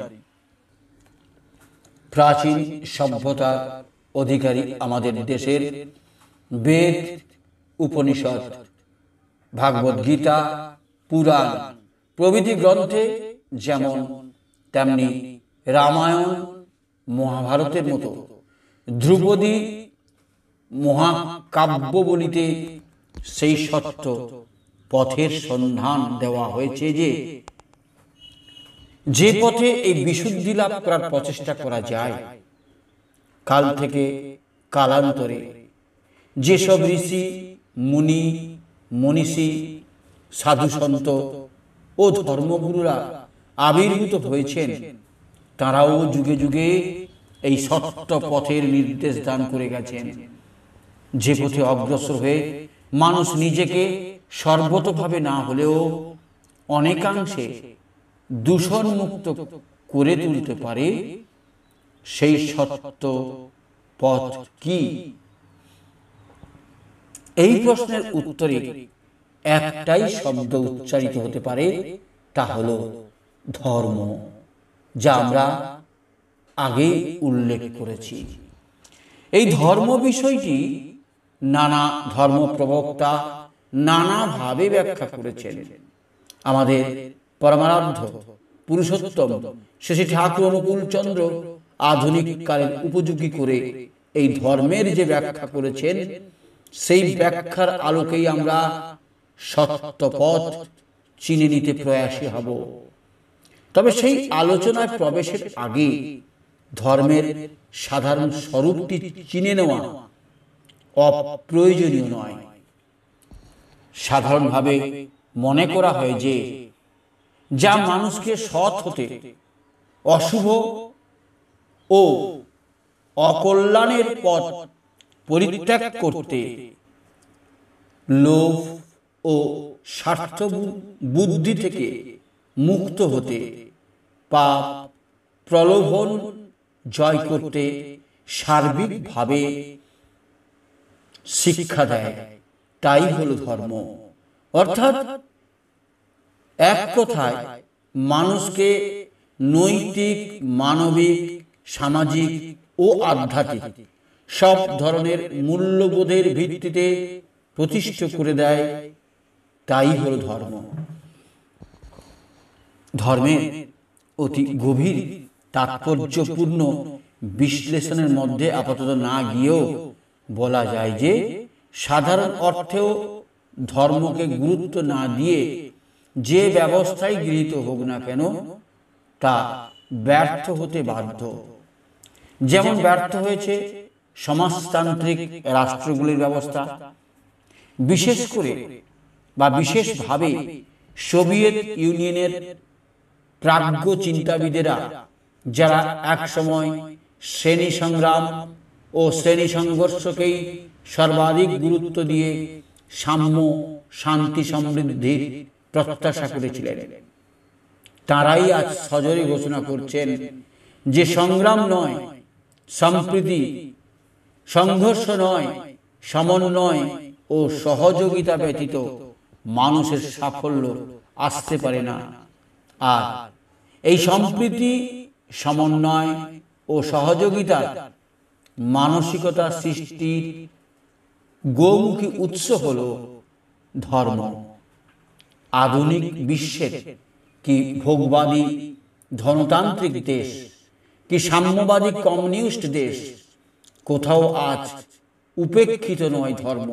প্রাচীন সভ্যতার অধিকারী আমাদের দেশের বেদ, উপনিষদ, ভাগবত গীতা, পুরাণ প্রভৃতি গ্রন্থে যেমন তেমনি রামায়ণ, মহাভারতের মতো ধ্রুপদী মহাকাব্যবলিতে সেই সত্য পথের সন্ধান দেওয়া হয়েছে যে পথে এই বিশুদ্ধি লাভ করার প্রচেষ্টা করা যায়। কাল থেকে কালান্তরে যেসব ঋষি, মুনি, মনীষী, সাধু সন্ত ও ধর্মগুরুরা আবির্ভূত হয়েছেন, তারাও যুগে যুগে এই সত্য পথের নির্দেশ দান করে গেছেন। যে পথে অগ্রসর হয়ে মানুষ নিজেকে সর্বতোভাবে না হলেও অনেকাংশে দূষণমুক্ত করে তুলতে পারে, সেই সত্য পথ কি? এই প্রশ্নের উত্তরে একটাই শব্দ উচ্চারিত হতে পারে, তা হলো ধর্ম, যা আমরা আগে উল্লেখ করেছি। এই ধর্ম বিষয়টি নানা ধর্ম প্রবক্তা নানাভাবে ব্যাখ্যা করেছেন। আমাদের পরমারাধ্য পুরুষোত্তম শ্রী ঠাকুর অনুকূল চন্দ্র আধুনিক কালের উপযোগী করে এই ধর্মের যে ব্যাখ্যা করেছেন, সেই ব্যাখ্যার আলোকেই আমরা সত্য পথ চিনে নিতে প্রয়াসী হব। তবে সেই আলোচনায় প্রবেশের আগে ধর্মের সাধারণ স্বরূপটি চিনে নেওয়া অপ্রয়োজনীয় নয়। সাধারণভাবে মনে করা হয় যে যা মানুষকে সৎ হতে, অশুভ ও অকল্যাণের পথ পরিত্যাগ করতে, লোভ ও স্বার্থ বুদ্ধি থেকে মুক্ত হতে, পাপ প্রলোভন জয় করতে সার্বিকভাবে শিক্ষা দেয়, তাই হলো ধর্ম। অর্থাৎ এক কথায় মানুষকে নৈতিক, মানবিক, সামাজিক ও আধ্যাত্মিক সব ধরনের মূল্যবোধের ভিত্তিতে প্রতিষ্ঠা করে দেয়, তাই হলো ধর্ম। ধর্মের অতি গভীর তাৎপর্যপূর্ণ বিশ্লেষণের মধ্যে আপাতত না গিয়েও বলা যায় যে সাধারণ অর্থেও ধর্মকে গুরুত্ব না দিয়ে যে ব্যবস্থাই গৃহীত হোক না কেন, তা ব্যর্থ হতে বাধ্য। যেমন ব্যর্থ হয়েছে সমাজতান্ত্রিক রাষ্ট্রগুলির ব্যবস্থা, বিশেষ করে বা বিশেষভাবে সোভিয়েত ইউনিয়নের প্রাজ্ঞ চিন্তাবিদেরা, যারা একসময় শ্রেণী সংগ্রাম ও শ্রেণী সংঘর্ষকেই সর্বাধিক গুরুত্ব দিয়ে সাম্য, শান্তি, সমৃদ্ধির প্রত্যাশা করেছিলেন, তারাই আজ সজোরে ঘোষণা করছেন যে সংগ্রাম নয়, সম্প্রীতি, সংঘর্ষ নয়, সমন্বয় ও সহযোগিতা ব্যতীত মানুষের সাফল্য আসতে পারে না। আর এই সম্প্রীতি, সমন্বয় ও সহযোগিতার মানসিকতা সৃষ্টির গোমুখী উৎস হল ধর্ম। আধুনিক বিশ্বের কি ভোগবাদী ধনতান্ত্রিক দেশ, কি সাম্যবাদী কমিউনিস্ট দেশ, কোথাও আজ উপেক্ষিত নয় ধর্ম।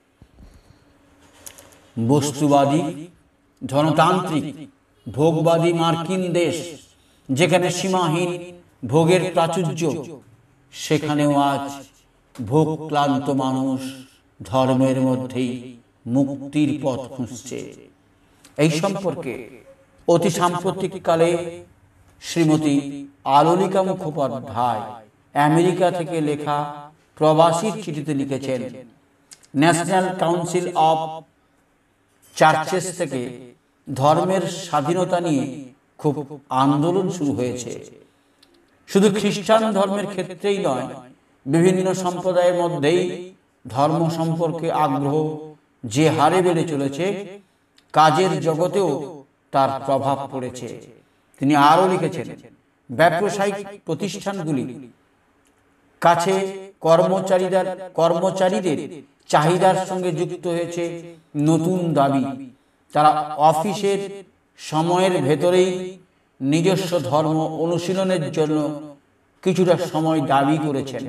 বস্তুবাদী ধনতান্ত্রিক ভোগবাদী মার্কিন দেশ, যেখানে সীমাহীন ভোগের প্রাচুর্য, সেখানেও আজ ভোগ ক্লান্ত মানুষ ধর্মের মধ্যেই মুক্তির পথ খুঁজছে। এই সম্পর্কে অতি সাম্প্রতিক কালে শ্রীমতী আলোলিকা মুখোপাধ্যায় আমেরিকা থেকে লেখা প্রবাসীর চিঠিতে লিখেছেন, ন্যাশনাল কাউন্সিল অফ চার্চেস থেকে ধর্মের স্বাধীনতা নিয়ে খুব আন্দোলন শুরু হয়েছে। শুধু খ্রিস্টান ধর্মের ক্ষেত্রেই নয়, বিভিন্ন সম্প্রদায়ের মধ্যেই ধর্ম সম্পর্কে আগ্রহ যে হারে বেড়ে চলেছে, কাজের জগতেও তার প্রভাব পড়েছে। তিনি আরও লিখেছেন, ব্যবসায়িক প্রতিষ্ঠানগুলি কাছে কর্মচারীদের চাহিদার সঙ্গে যুক্ত হয়েছে নতুন দাবি। তারা অফিসের সময়ের ভেতরেই নিজস্ব ধর্ম অনুশীলনের জন্য কিছুটা সময় দাবি করেছেন।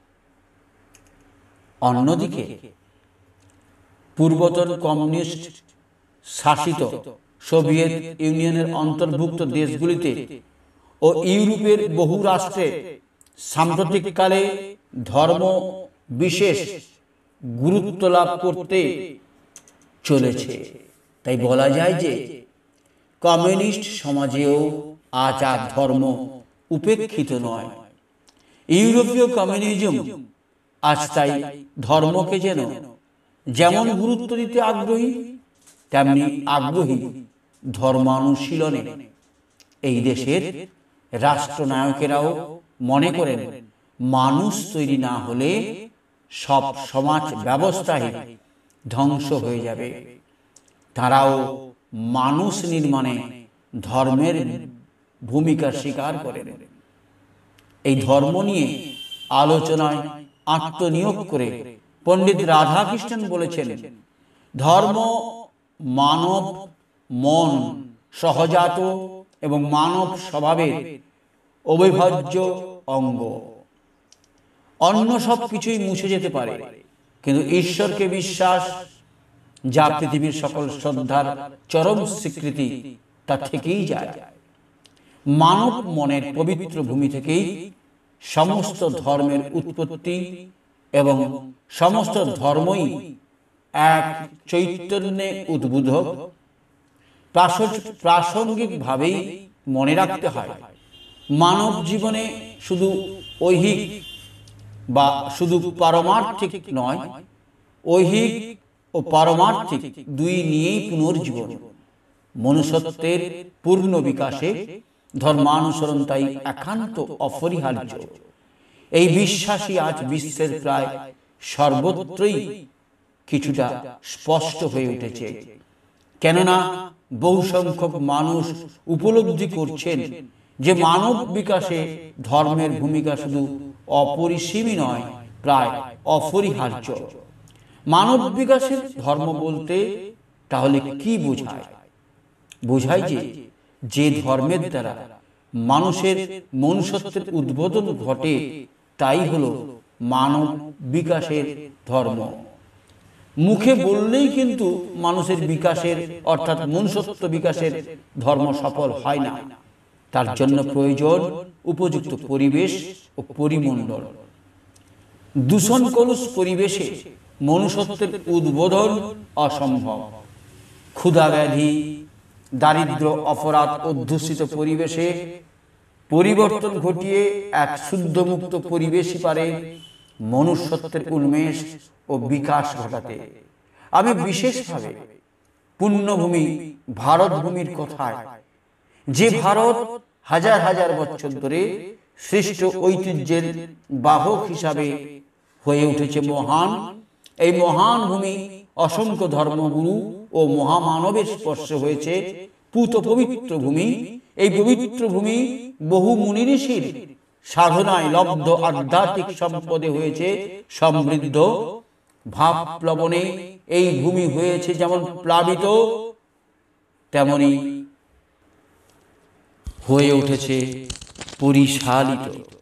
অন্যদিকে পূর্বতন কমিউনিস্ট শাসিত সোভিয়েত ইউনিয়নের অন্তর্ভুক্ত দেশগুলিতে ও ইউরোপের বহু রাষ্ট্রে সাম্প্রতিককালে ধর্ম বিশেষ গুরুত্ব লাভ করতে চলেছে। তাই বলা যায় যে কমিউনিস্ট সমাজেও আজ আর ধর্ম উপেক্ষিত নয়। ইউরোপীয় কমিউনিজম আজ তাই ধর্মকে যেমন গুরুত্ব দিতে আগ্রহী, তেমনি আগ্রহী ধর্মানুশীলনে এই দেশের রাষ্ট্রনায়কেরাও মনে করেন মানুষ তৈরি না হলে সব সমাজ ব্যবস্থাই ধ্বংস হয়ে যাবে। তারাও মানুষ নির্মাণে ধর্মের ভূমিকা স্বীকার করেন। এই ধর্ম নিয়ে আলোচনায় আত্মনিয়োগ করে পণ্ডিত রাধাকৃষ্ণন বলেছেন, ধর্ম মানব মন সহজাত এবং মানব স্বভাবের অবিভাজ্য অঙ্গ। অন্য সব কিছুই মুছে যেতে পারে, কিন্তু ঈশ্বরকে বিশ্বাস, যা পৃথিবীর সকল শ্রদ্ধার চরম স্বীকৃতি, তা থেকেই যায়। মানব মনের পবিত্র ভূমি থেকেই সমস্ত ধর্মের উৎপত্তি এবং সমস্ত ধর্মই এক চৈতন্যে উদ্বোধক। প্রাসঙ্গিকভাবেই মনে রাখতে হয়, মানব জীবনে শুধু ঐহিক বা শুধু পারমার্থিক নয়, ঐহিক ও পারমার্থিক দুই নিয়েই পুনর্জীবন। মনুষ্যত্বের পূর্ণ বিকাশে ধর্মানুসরণ তাই একান্ত অপরিহার্য। এই বিশ্বাসই আজ বিশ্বের প্রায় সর্বত্রই কিছুটা স্পষ্ট হয়ে উঠেছে। কেননা বহু সংখ্যক মানুষ উপলব্ধি করছেন যে মানব বিকাশে ধর্মের ভূমিকা শুধু অপরিসীমই নয়, প্রায় অপরিহার্য। মানব বিকাশের ধর্ম বলতে তাহলে কি বোঝায়? বোঝায় যে ধর্মের দ্বারা মানুষের মনুষ্যত্বের উদ্বোধন ঘটে, তাই হলো মানব বিকাশের ধর্ম। মুখে বললেই কিন্তু মানুষের বিকাশের অর্থাৎ মনুষ্যত্ব বিকাশের ধর্ম সফল হয় না। তার জন্য প্রয়োজন উপযুক্ত পরিবেশ ও পরিমণ্ডল। দূষণ কলুষ পরিবেশে মনুষ্যত্বের উদ্বোধন অসম্ভব। ক্ষুধা, ব্যাধি, দারিদ্র, অপরাধ অধ্যুষিত পরিবেশে পরিবর্তন ঘটিয়ে এক শুদ্ধ মুক্ত পরিবেশই পারে মনুষ্যত্বের উন্মেষ ও বিকাশ ঘটাতে। আমি বিশেষভাবে পুণ্যভূমি ভারত ভূমির কথায়, যে ভারত হাজার হাজার বছর ধরে সৃষ্ট ঐতিহ্যের বাহক হিসাবে হয়ে উঠেছে মহান, এই মহান ভূমি অসংখ্য ধর্মগুরু ও মহামানবের স্পর্শে হয়েছে পূত পবিত্র ভূমি। এই পবিত্র ভূমি বহু মুনি ঋষির সাধনায় লব্ধ আধ্যাত্মিক সম্পদে হয়েছে সমৃদ্ধ। ভাব প্লবনে এই ভূমি হয়েছে যেমন প্লাবিত, তেমনি হয়ে উঠেছে পরিশালিত।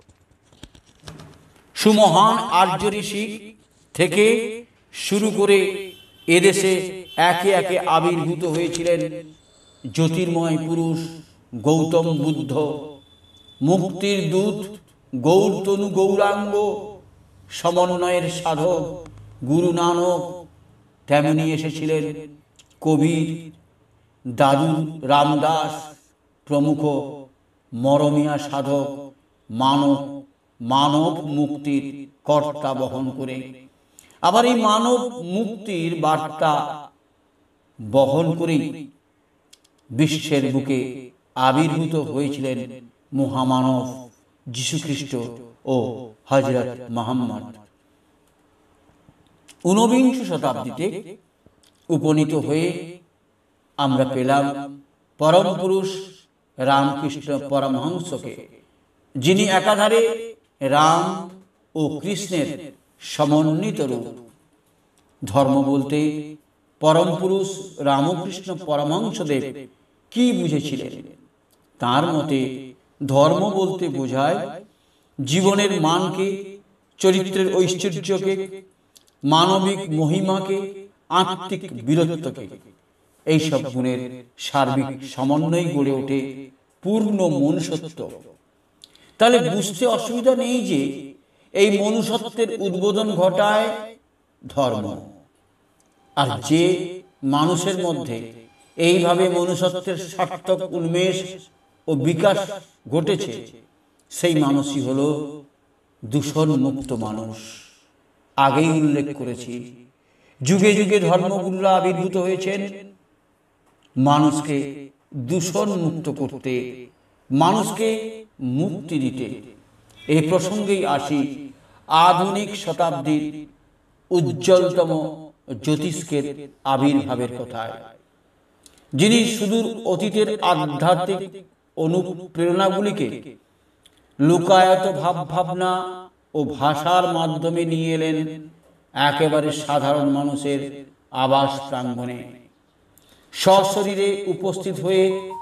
সুমহান আর্য ঋষি থেকে শুরু করে এদেশে একে একে আবির্ভূত হয়েছিলেন জ্যোতির্ময় পুরুষ গৌতম বুদ্ধ, মুক্তির দূত গৌরতনু গৌরাঙ্গ, সমন্বয়ের সাধক গুরু নানক। তেমনি এসেছিলেন কবির, দাদু রামদাস প্রমুখ মরমিয়া সাধক, মানব মুক্তির কর্তা বহন করে। আবার এই মানব মুক্তির বার্তা বহন করেই বিশ্বের বুকে আবির্ভূত হয়েছিলেন মহামানব যীশুখ্রিস্ট ও হযরত মুহাম্মদ। ঊনবিংশ শতাব্দীতে উপনীত হয়ে আমরা পেলাম পরম পুরুষ রামকৃষ্ণ পরমহংসকে, যিনি একাধারে রাম ও কৃষ্ণের সমন্বিত রূপ। ধর্ম বলতে পরম পুরুষ রামকৃষ্ণ পরমহংসদেব কি বুঝেছিলেন? তার মতে ধর্ম বলতে বোঝায় জীবনের মানকে, চরিত্রের ঐশ্বর্যকে, মানবিক মহিমাকে, আত্মিক বীরত্বকে। এইসব গুণের সার্বিক সমন্বয় গড়ে ওঠে পূর্ণ মনুষ্যত্ব। তাহলে বুঝতে অসুবিধা নেই যে এই মনুষ্যত্বের উদ্বোধন ঘটায় ধর্ম। আর যে মানুষের মধ্যে এইভাবে মনুষ্যত্বের সার্থক উন্মেষ ও বিকাশ ঘটেছে, সেই মানুষই হলো দূষণ মুক্ত মানুষ। আগেই উল্লেখ করেছি, যুগে যুগে ধর্মগুরুরা আবির্ভূত হয়েছেন, মানুষকে দূষণ মুক্ত করতে, মানুষকে মুক্তি দিতে। এই প্রসঙ্গেই আসি আধুনিক শতাব্দীর উজ্জ্বলতম জ্যোতিষ্কের আবির্ভাবের কথায়, যিনি সুদূর অতীতের আধ্যাত্মিক অনুপ্রেরণাগুলিকে লোকায়ত ভাবভাবনা ও ভাষার মাধ্যমে নিয়ে এলেন একেবারে সাধারণ মানুষের আবাস প্রাঙ্গণে। সশরীরে উপস্থিত হয়ে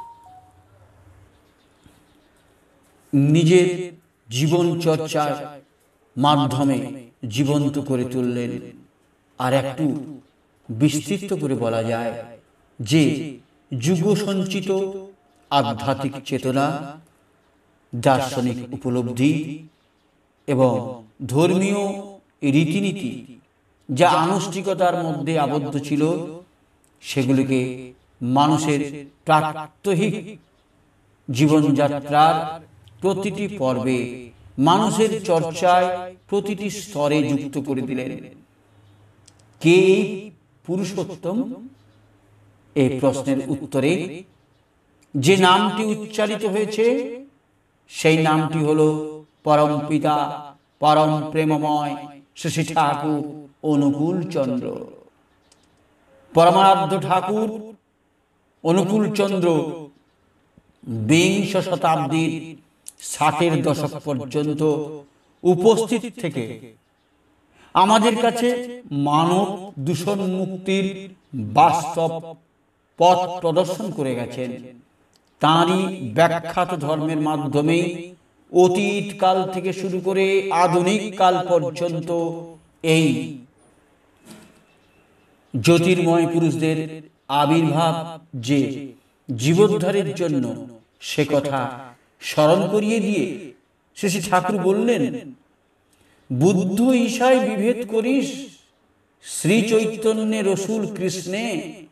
নিজের জীবন চর্চার মাধ্যমে জীবন্ত করে তুললেন। আর একটু বিস্তৃত করে বলা যায় যে যুগ সঞ্চিত আধ্যাত্মিক চেতনা, দার্শনিক উপলব্ধি এবং ধর্মীয় রীতিনীতি যা আনুষ্ঠানিকতার মধ্যে আবদ্ধ ছিল, সেগুলিকে মানুষের প্রাত্যহিক জীবনযাত্রার প্রতিটি পর্বে, মানুষের চর্চায় প্রতিটি স্তরে যুক্ত করে দিলেন। কে পুরুষোত্তম? এই প্রশ্নের উত্তরে যে নামটি উচ্চারিত হয়েছে সেই নামটি হলো পরম পিতা, পরম প্রেমময় শ্রী ঠাকুর অনুকূল চন্দ্র। পরমারাধ্য ঠাকুর অনুকূল চন্দ্র বিংশ শতাব্দীর 60-এর দশক পর্যন্ত উপস্থিত থেকে আমাদের কাছে মানব দূষণ মুক্তির বাস্তব পথ প্রদর্শন করে গেছেন। তাঁরই ব্যাখ্যাত ধর্মের মাধ্যমে অতীত কাল থেকে শুরু করে আধুনিক কাল পর্যন্ত এই জ্যোতির্ময় পুরুষদের আবির্ভাব যে জীবোদ্ধারের জন্য, সে কথা স্মরণ করিয়ে দিয়ে শ্রী ঠাকুর বললেন, বুদ্ধ ঈশায় বিভেদ করিস, শ্রী চৈতন্যে রসুল কৃষ্ণে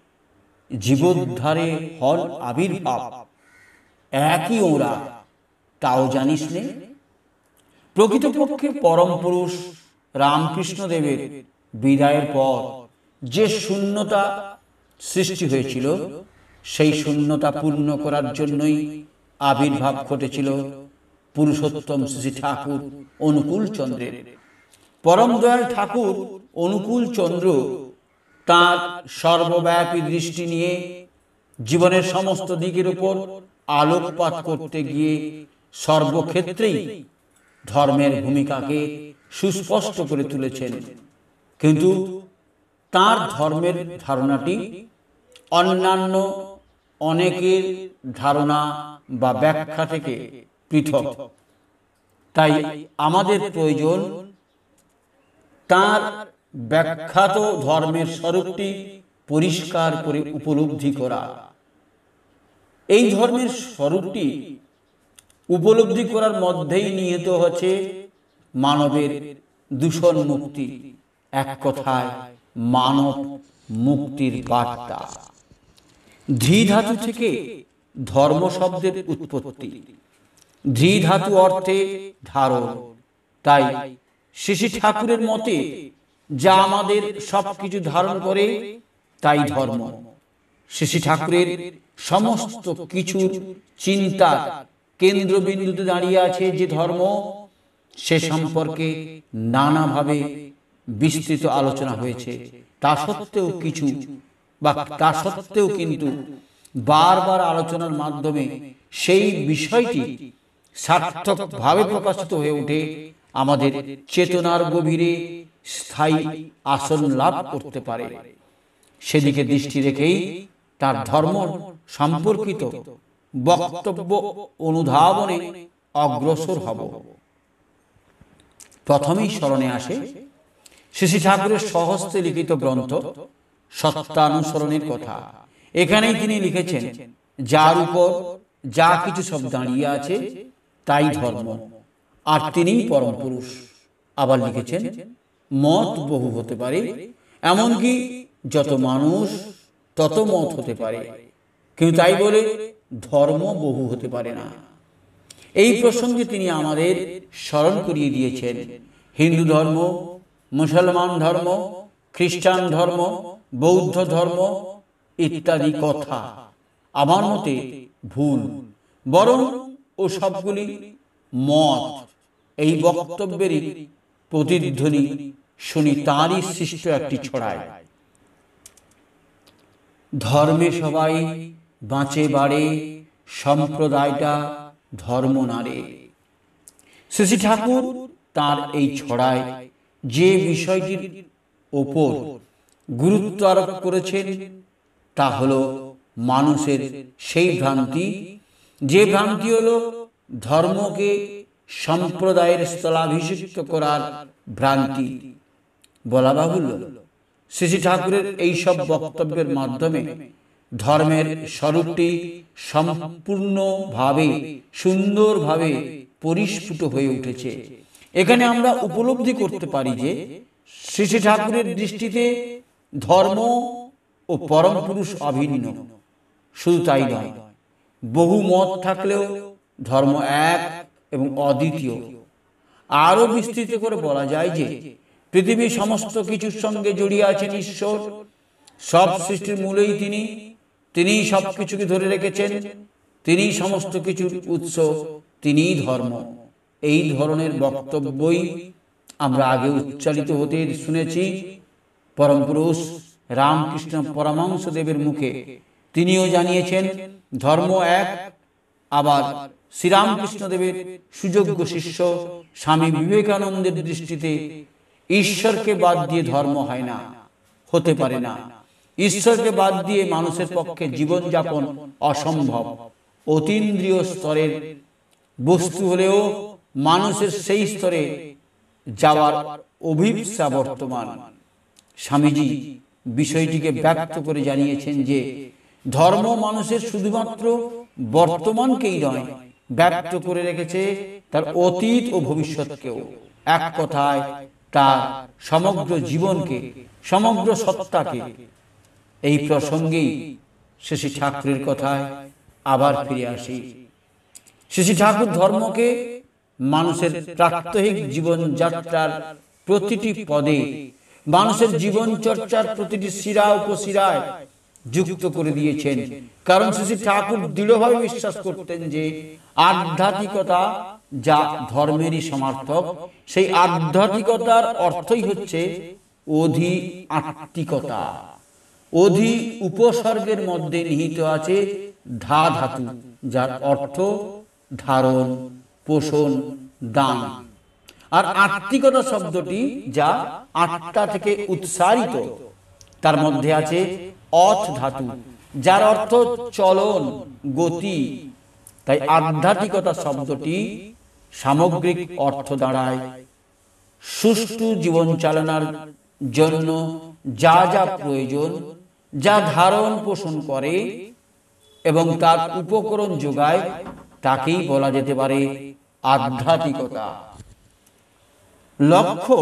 জীবোদ্ধারে হল আবির্ভাব, একই ওরা, তাও জানিস নে? প্রকৃতপক্ষে পরম পুরুষ রামকৃষ্ণদেবের বিদায়ের পর যে শূন্যতা সৃষ্টি হয়েছিল, সেই শূন্যতা পূর্ণ করার জন্যই আবির্ভাব ঘটেছিল পুরুষোত্তম শ্রী ঠাকুর অনুকূল চন্দ্রের। পরম দয়াল ঠাকুর অনুকূল চন্দ্র তাঁর সর্বব্যাপী দৃষ্টি নিয়ে জীবনের সমস্ত দিকের উপর আলোকপাত করতে গিয়ে সর্বক্ষেত্রেই ধর্মের ভূমিকাকে সুস্পষ্ট করে তুলেছেন। কিন্তু তাঁর ধর্মের ধারণাটি অন্যান্য অনেকের ধারণা বা ব্যাখ্যা থেকে পৃথক। তাই আমাদের প্রয়োজন তাঁর ব্যাখ্যাত ধর্মের স্বরূপটি পরিষ্কার করে উপলব্ধি করা। এই ধর্মের স্বরূপটি উপলব্ধি করার মধ্যেই নিহিত হচ্ছে মানবের দূষণ মুক্তি, এক কথায় মানব মুক্তির বার্তা। ধী ধাতু থেকে ধর্ম শব্দের উৎপত্তি। ধী ধাতু অর্থে ধারণ। তাই শ্রী ঠাকুরের মতে যা আমাদের সবকিছু ধারণ করে তাই ধর্ম। শ্রী ঠাকুরের সমস্ত কিছুর চিন্তার কেন্দ্রবিন্দুতে দাঁড়িয়ে আছে যে ধর্ম, সে সম্পর্কে নানাভাবে বিস্তৃত আলোচনা হয়েছে। তা সত্ত্বেও কিন্তু বারবার আলোচনার মাধ্যমে সেই বিষয়টি সার্থকভাবে প্রকাশিত হয়ে ওঠে, আমাদের চেতনার গভীরে স্থায়ী আসন লাভ করতে পারে। সেদিকে দৃষ্টি রেখেই তার ধর্ম সম্পর্কিত বক্তব্য অনুধাবনে অগ্রসর হব। প্রথমেই স্মরণে আসে শ্রী ঠাকুরের স্বহস্তে লিখিত গ্রন্থ সত্যানুসরণের কথা। এখানেই তিনি লিখেছেন, যার উপর যা কিছু সব দাঁড়িয়ে আছে তাই ধর্ম, আর তিনিই পরম পুরুষ। আবার লিখেছেন, মত বহু হতে পারে, এমনকি যত মানুষ তত মত হতে পারে, কিন্তু তাই বলে ধর্ম বহু হতে পারে না। এই প্রসঙ্গে তিনি আমাদের স্মরণ করিয়ে দিয়েছেন হিন্দু ধর্ম, মুসলমান ধর্ম, খ্রিস্টান ধর্ম, বৌদ্ধ ধর্ম ইত্যাদি কথা। আমার মতে ভুল, বরং ও সবগুলি মত এই বক্তব্যেরই প্রতিধ্বনি শুনি তাঁরই সৃষ্ট একটি ছড়ায়। ধর্মে সবাই বাঁচে বাড়ে, সম্প্রদায়টা ধর্ম নারে। শ্রী শ্রী ঠাকুর তাঁর এই ছড়ায় যে বিষয়টির ওপর গুরুত্ব আরোপ করেছেন তা হল মানুষের সেই ভ্রান্তি, যে ভ্রান্তি হলো ধর্মকে সম্প্রদায়ের স্থলাভিষিক্ত করার ভ্রান্তি। বলা বাহুল্য, শ্রী শ্রী ঠাকুরের এইসব বক্তব্যের মাধ্যমে ধর্মের স্বরূপটি সম্পূর্ণভাবে সুন্দরভাবে পরিস্ফুট হয়ে উঠেছে। এখানে আমরা উপলব্ধি করতে পারি যে শ্রী শ্রী ঠাকুরের দৃষ্টিতে ধর্ম ও পরম পুরুষ অভিন্ন। শুধু তাই নয়, বহু মত থাকলেও ধর্ম এক এবং অদ্বিতীয়। আরও বিস্তৃত করে বলা যায় যে পৃথিবীর সমস্ত কিছুর সঙ্গে জড়িয়ে আছেন ঈশ্বর। সব সৃষ্টির মূলেই তিনিই সব কিছুকে ধরে রেখেছেন, তিনিই সমস্ত কিছুর উৎস, তিনিই ধর্ম। এই ধরনের বক্তব্যই আমরা আগে উচ্চারিত হতে শুনেছি পরম পুরুষ রামকৃষ্ণ পরমহংসদেবের মুখে। তিনিও জানিয়েছেন ধর্ম এক। আবার শ্রীরামকৃষ্ণদেবের সুযোগ্য শিষ্য স্বামী বিবেকানন্দের দৃষ্টিতে ঈশ্বরকে বাদ দিয়ে ধর্ম হয় না, হতে পারে না। ঈশ্বরকে বাদ দিয়ে মানুষের পক্ষে জীবনযাপন অসম্ভব। অতীন্দ্রিয় স্তরের বস্তু হলেও মানুষের সেই স্তরে যাওয়ার অভিপ্সা বর্তমান। স্বামীজি বিষয়টিকে ব্যক্ত করে জানিয়েছেন যে ধর্ম মানুষের শুধুমাত্র বর্তমানকেই নয়, ব্যক্ত করে রেখেছে তার অতীত ও ভবিষ্যৎকেও। এক কথায় তার সমগ্র জীবনকে, সমগ্র সত্তাকে। এই প্রসঙ্গেই শ্রী শ্রী ঠাকুরের কথায় আবার ফিরে আসি। শ্রী শ্রী ঠাকুর ধর্মকে মানুষের প্রাত্যহিক জীবনযাত্রার প্রতিটি পদে, মানুষের জীবন চর্চার প্রতিটি শিরা উপশিরায় যুক্ত করে দিয়েছেন। কারণ শ্রী শ্রী ঠাকুর দৃঢ়ভাবে বিশ্বাস করতেন যে আধ্যাত্মিকতা যা ধর্মেরই সমার্থক, সেই আধ্যাত্মিকতার অর্থই হচ্ছে অধি আত্মিকতা। অধি উপসর্গের মধ্যে নিহিত আছে ধা ধাতু, যার অর্থ ধারণ, পোষণ, দান। আর আত্মিকতা শব্দটি যা আত্মা থেকে উৎসারিত, তার মধ্যে আছে অথ ধাতু, যার অর্থ চলন, গতি। তাই আধ্যাত্মিকতা শব্দটি সামগ্রিক অর্থ দাঁড়ায় সুষ্ঠু জীবন চালনার জন্য যা যা প্রয়োজন, যা ধারণ পোষণ করে এবং তার উপকরণ যোগায়, তাকেই বলা যেতে পারে আধ্যাত্মিকতা। লক্ষ্য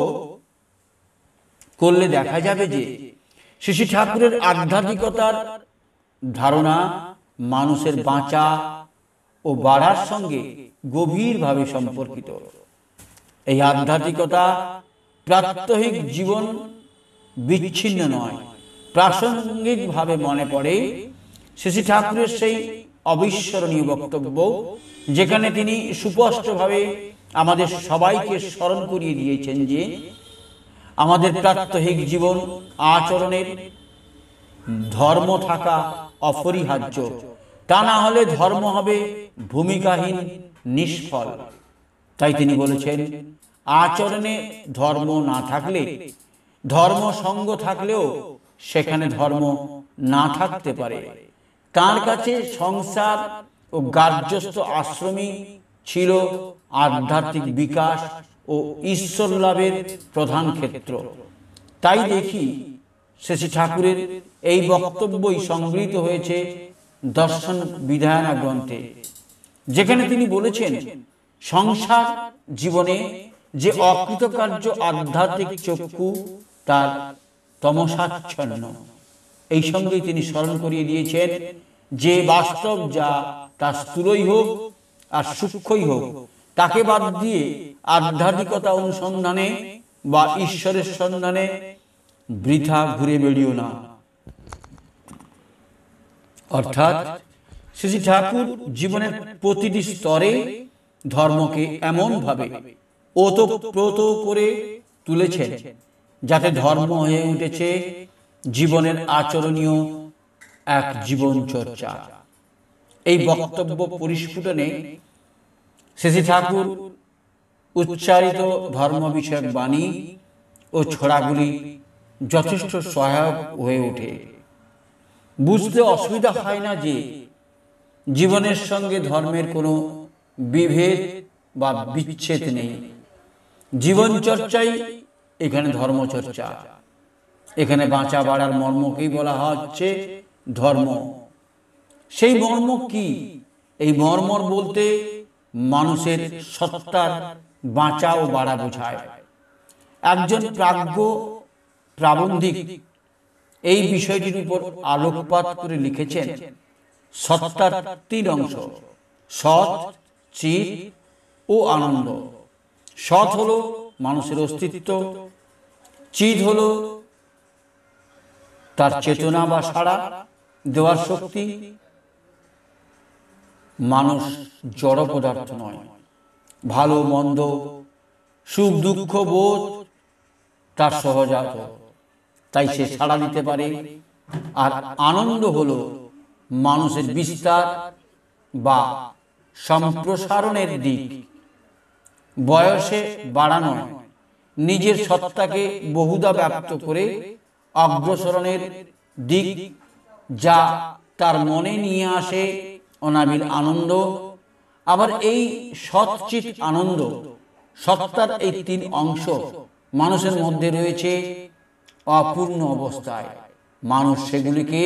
করলে দেখা যাবে যে শ্রী শ্রী ঠাকুরের আধ্যাত্মিকতার ধারণা মানুষের বাঁচা ও বাড়ার সঙ্গে গভীরভাবে সম্পর্কিত। এই আধ্যাত্মিকতা প্রাত্যহিক জীবন বিচ্ছিন্ন নয়। প্রাসঙ্গিকভাবে মনে পড়ে শ্রী শ্রী ঠাকুরের সেই অবিস্মরণীয় বক্তব্য, যেখানে তিনি সুস্পষ্টভাবে আমাদের সবাইকে স্মরণ করিয়ে দিয়েছেন যে আমাদের প্রাত্যহিক জীবন আচরণের ধর্ম থাকা অপরিহার্য। তা না হলে ধর্ম হবে ভূমিকাহীন, নিষ্ফল। তাই তিনি বলেছেন, আচরণে ধর্ম না থাকলে, ধর্ম সঙ্গ থাকলেও সেখানে ধর্ম না থাকতে পারে। তার কাছে সংসার ও গার্হস্থ্য আশ্রমই ছিল আধ্যাত্মিক বিকাশ ও ঈশ্বর লাভের প্রধান ক্ষেত্র। তাই দেখি শ্রী শ্রী ঠাকুরের এই বক্তব্যই সংগৃহীত হয়েছে দর্শন বিধায়না গ্রন্থে, যেখানে তিনি বলেছেন সংসার জীবনে যে অকৃতকার্য আধ্যাত্মিক চক্ষু তার তমসাচ্ছন্ন। এই সঙ্গেই তিনি স্মরণ করিয়ে দিয়েছেন যে বাস্তব যা তা স্থূলই হোক আর সূক্ষ্মই হোক, তাকে বাদ দিয়ে আধ্যাত্মিকতা অনুসন্ধানে বা ঈশ্বরের সন্ধানে বৃথা ঘুরে বেড়িও না। অর্থাৎ শ্রী ঠাকুর জীবনের প্রতিটি স্তরে ধর্মকে এমনভাবে ওতপ্রোত করে তুলেছেন যাতে ধর্ম হয়ে উঠেছে জীবনের আচরণীয় এক জীবন চর্চা। এই বক্তব্য পরিস্ফুটনে শ্রী ঠাকুর উচ্চারিত ধর্ম বিষয়ক বাণী ও ছড়াগুলি যথেষ্ট সহায়ক হয়ে ওঠে। বুঝতে অসুবিধা হয় না যে জীবনের সঙ্গে ধর্মের কোনো বিভেদ বা বিচ্ছেদ নেই। জীবন চর্চাই এখানে ধর্মচর্চা। এখানে বাঁচা বাড়ার মর্মকেই বলা হচ্ছে ধর্ম। সেই মর্ম কি? এই মর্মর বলতে মানুষের সত্তার বাঁচা ও বাড়া বোঝায়। একজন প্রাজ্ঞ প্রাবন্ধিক এই বিষয়টির উপর আলোকপাত করে লিখেছেন, সত্তার তিন অংশ, সৎ, চিৎ ও আনন্দ। সৎ হলো মানুষের অস্তিত্ব, চিৎ হলো তার চেতনা বা সাড়া দেওয়ার শক্তি। মানুষ জড় পদার্থ নয়, ভালো মন্দ, সুখ দুঃখ বোধ তার সহজাত, তাই সে সাড়া দিতে পারে। আর আনন্দ হলো মানুষের বিস্তার বা সম্প্রসারণের দিক, বয়সে বাড়ানো, নিজের সত্তাকে বহুদা ব্যাপ্ত করে অগ্রসরণের দিক, যা তার মনে নিয়ে আসে অনাবিল আনন্দ। আবার এই সৎচিৎ আনন্দ, সত্তার এই তিন অংশ মানুষের মধ্যে রয়েছে অপূর্ণ অবস্থায়। মানুষ সেগুলিকে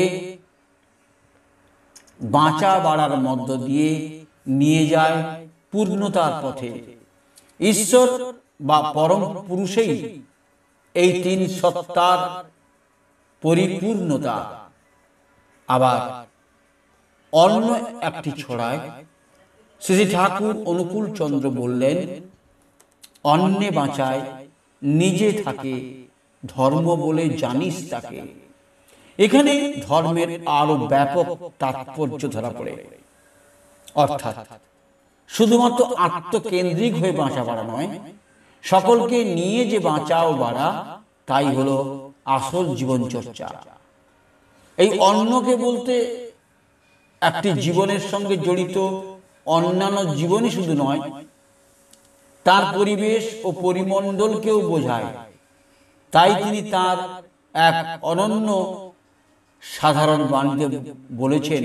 বাঁচা বাড়ার মধ্য দিয়ে নিয়ে যায় পূর্ণতার পথে। ঈশ্বর বা পরম পুরুষেই এই তিন সত্তার পরিপূর্ণতা। আবার অন্য একটি ছড়ায় শ্রী ঠাকুর অনুকূল চন্দ্র বললেন, অন্যে বাঁচায় নিজে থাকে, ধর্ম বলে জানিস তাকে। এখানে ধর্মের আরো ব্যাপক তাৎপর্য ধরা পড়ে। অর্থাৎ শুধুমাত্র আত্মকেন্দ্রিক হয়ে বাঁচা বাড়া নয়, সকলকে নিয়ে যে বাঁচা ও বাড়া, তাই হলো আসল জীবন চর্চা। এই অন্যকে বলতে একটি জীবনের সঙ্গে জড়িত অন্যান্য জীবনই শুধু নয়, তার পরিবেশ ও পরিমণ্ডলকেও বোঝায়। তাই তিনি তার এক অনন্য সাধারণ বাণীতে বলেছেন,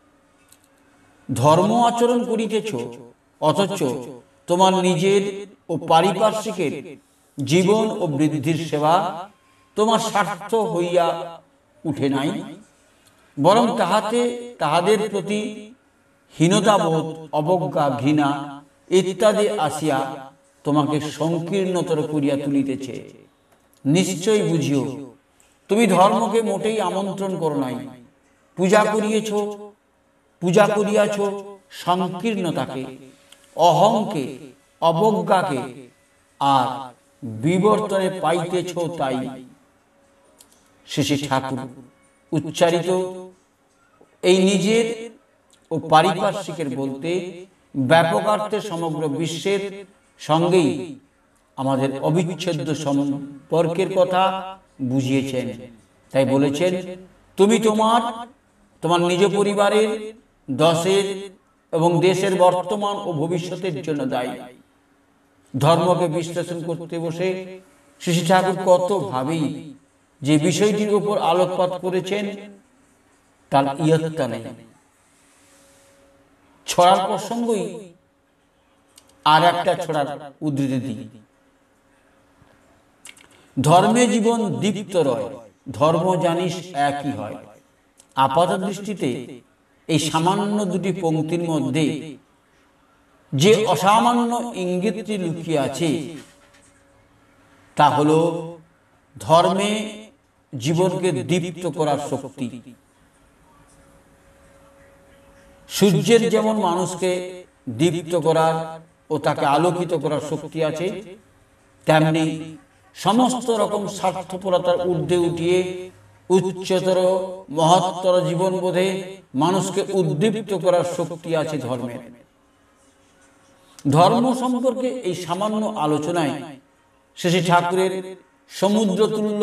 ধর্ম আচরণ করিতেছ, অথচ তোমার নিজের ও পারিপার্শ্বিকের জীবন ও বৃদ্ধির সেবা তোমার স্বার্থ হইয়া উঠে নাই, বরং তাহাতে তাহাদের প্রতি হীনতাবোধ, অবজ্ঞা, ঘৃণা ইত্যাদি আসিয়া তোমাকে সংকীর্ণতর করিয়া তুলিতেছে। নিশ্চয় বুঝিও, তুমি ধর্মকে মোটেই আমন্ত্রণ করো নাই। পূজা করিয়াছ সংকীর্ণতাকে, অহংকে, অবজ্ঞাকে, আর বিবর্তনে পাইতেছ তাই। শ্রী ঠাকুর উচ্চারিত এই নিজের ও পারিপার্শ্বিকের বলতে ব্যাপকার্থে সমগ্র বিশ্বের সঙ্গেই আমাদের অবিচ্ছেদ্য সম্পর্কের কথা বুঝিয়েছেন। তাই বলেছেন, তুমি তোমার নিজ পরিবারের, দশের এবং দেশের বর্তমান ও ভবিষ্যতের জন্য দায়ী। ধর্মকে বিশ্লেষণ করতে বসে শ্রী ঠাকুর কত ভাবেই যে বিষয়টির উপর আলোকপাত করেছেন তার ইয়ত্তা নেই। ছড়ার প্রসঙ্গই আর একটা ছড়ার উদ্ধৃতি দিই, ধর্মে জীবন দীপ্ত রয়, ধর্ম জানিস একই হয়। আপাত দৃষ্টিতে এই সামান্য দুটি পংক্তির মধ্যে যে অসামান্য ইঙ্গিতটি লুকিয়ে আছে, তা হল ধর্মে জীবনকে দীপ্ত করার শক্তি। সূর্যের যেমন মানুষকে দীপ্ত করার ও তাকে আলোকিত করার শক্তি আছে, তেমনি সমস্ত রকম স্বার্থপরতার ঊর্ধ্বে উঠিয়ে উচ্চতর মহত্তর জীবনবোধে মানুষকে উদ্দীপ্ত করার শক্তি আছে ধর্মের। ধর্ম সম্পর্কে এই সামান্য আলোচনায় শ্রী ঠাকুরের সমুদ্র তুল্য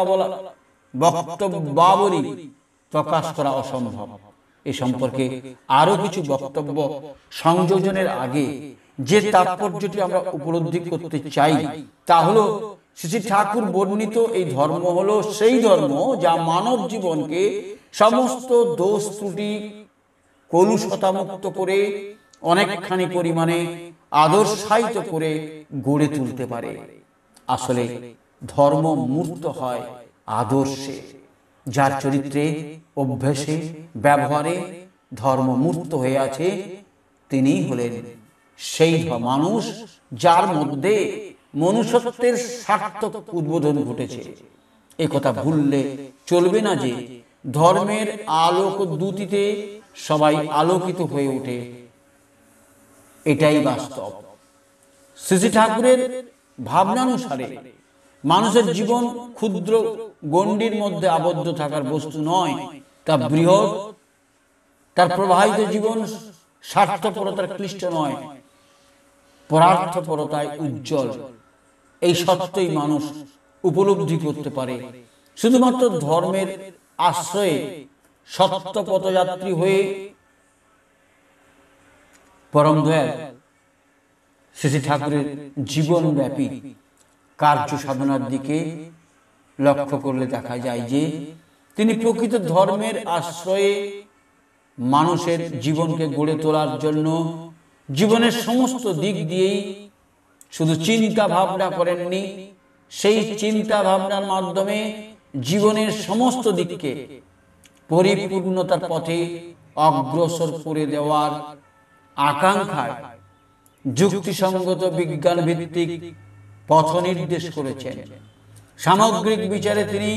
বক্তব্যাবলী প্রকাশ করা অসম্ভব। এ সম্পর্কে আরো কিছু বক্তব্য সংযোজনের আগে যে তাৎপর্যটি আমরা উপলব্ধি করতে চাই তা হলো, শ্রী ঠাকুর বর্ণিত এই ধর্ম হলো সেই ধর্ম যা মানব জীবনকে সমস্ত দোষ ত্রুটি কলুষতামুক্ত করে অনেকখানি পরিমাণে আদর্শায়িত করে গড়ে তুলতে পারে। আসলে ধর্ম মূর্ত হয় আদর্শে। যার চরিত্রে, অভ্যাসে, ব্যবহারে ধর্ম মূর্ত হয়ে আছে, তিনি হলেন সেই মানুষ যার মধ্যে মনুষ্যত্বের সার্থক উদ্বোধন ঘটেছে। এ কথা ভুললে চলবে না যে ধর্মের আলোক দ্যুতিতে সবাই আলোকিত হয়ে ওঠে। এটাই বাস্তব। শ্রী ঠাকুরের ভাবনানুসারে মানুষের জীবন ক্ষুদ্র গণ্ডির মধ্যে আবদ্ধ থাকার বস্তু নয়, তা বৃহৎ। তার প্রবাহিত জীবন স্বার্থপরতার ক্লিষ্ট নয়, পরার্থপরতায় উজ্জ্বল। এই সত্যই মানুষ উপলব্ধি করতে পারে শুধুমাত্র ধর্মের আশ্রয়ে সত্য পথযাত্রী হয়ে। পরম দয়াল শ্রী ঠাকুরের জীবনব্যাপী কার্য সাধনার দিকে লক্ষ্য করলে দেখা যায় যে তিনি প্রকৃত ধর্মের আশ্রয়ে মানুষের জীবনকে গড়ে তোলার জন্য জীবনের সমস্ত দিক দিয়েই শুধু চিন্তা ভাবনা করেননি, সেই চিন্তা ভাবনার মাধ্যমে জীবনের সমস্ত দিককে পরিপূর্ণতার পথে অগ্রসর করে দেওয়ার আকাঙ্ক্ষায় যুক্তিসঙ্গত বিজ্ঞান ভিত্তিক পথ নির্দেশ করেছেন। সামগ্রিক বিচারে তিনি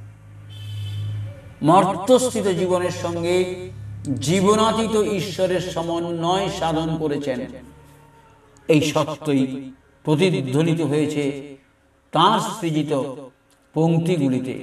মর্তস্থিত জীবনের সঙ্গে জীবনাতীত ঈশ্বরের সমন্বয় সাধন করেছেন। এই সত্যই প্রতিধ্বনিত হয়েছে তাঁর সৃজিত পংক্তিগুলিতে।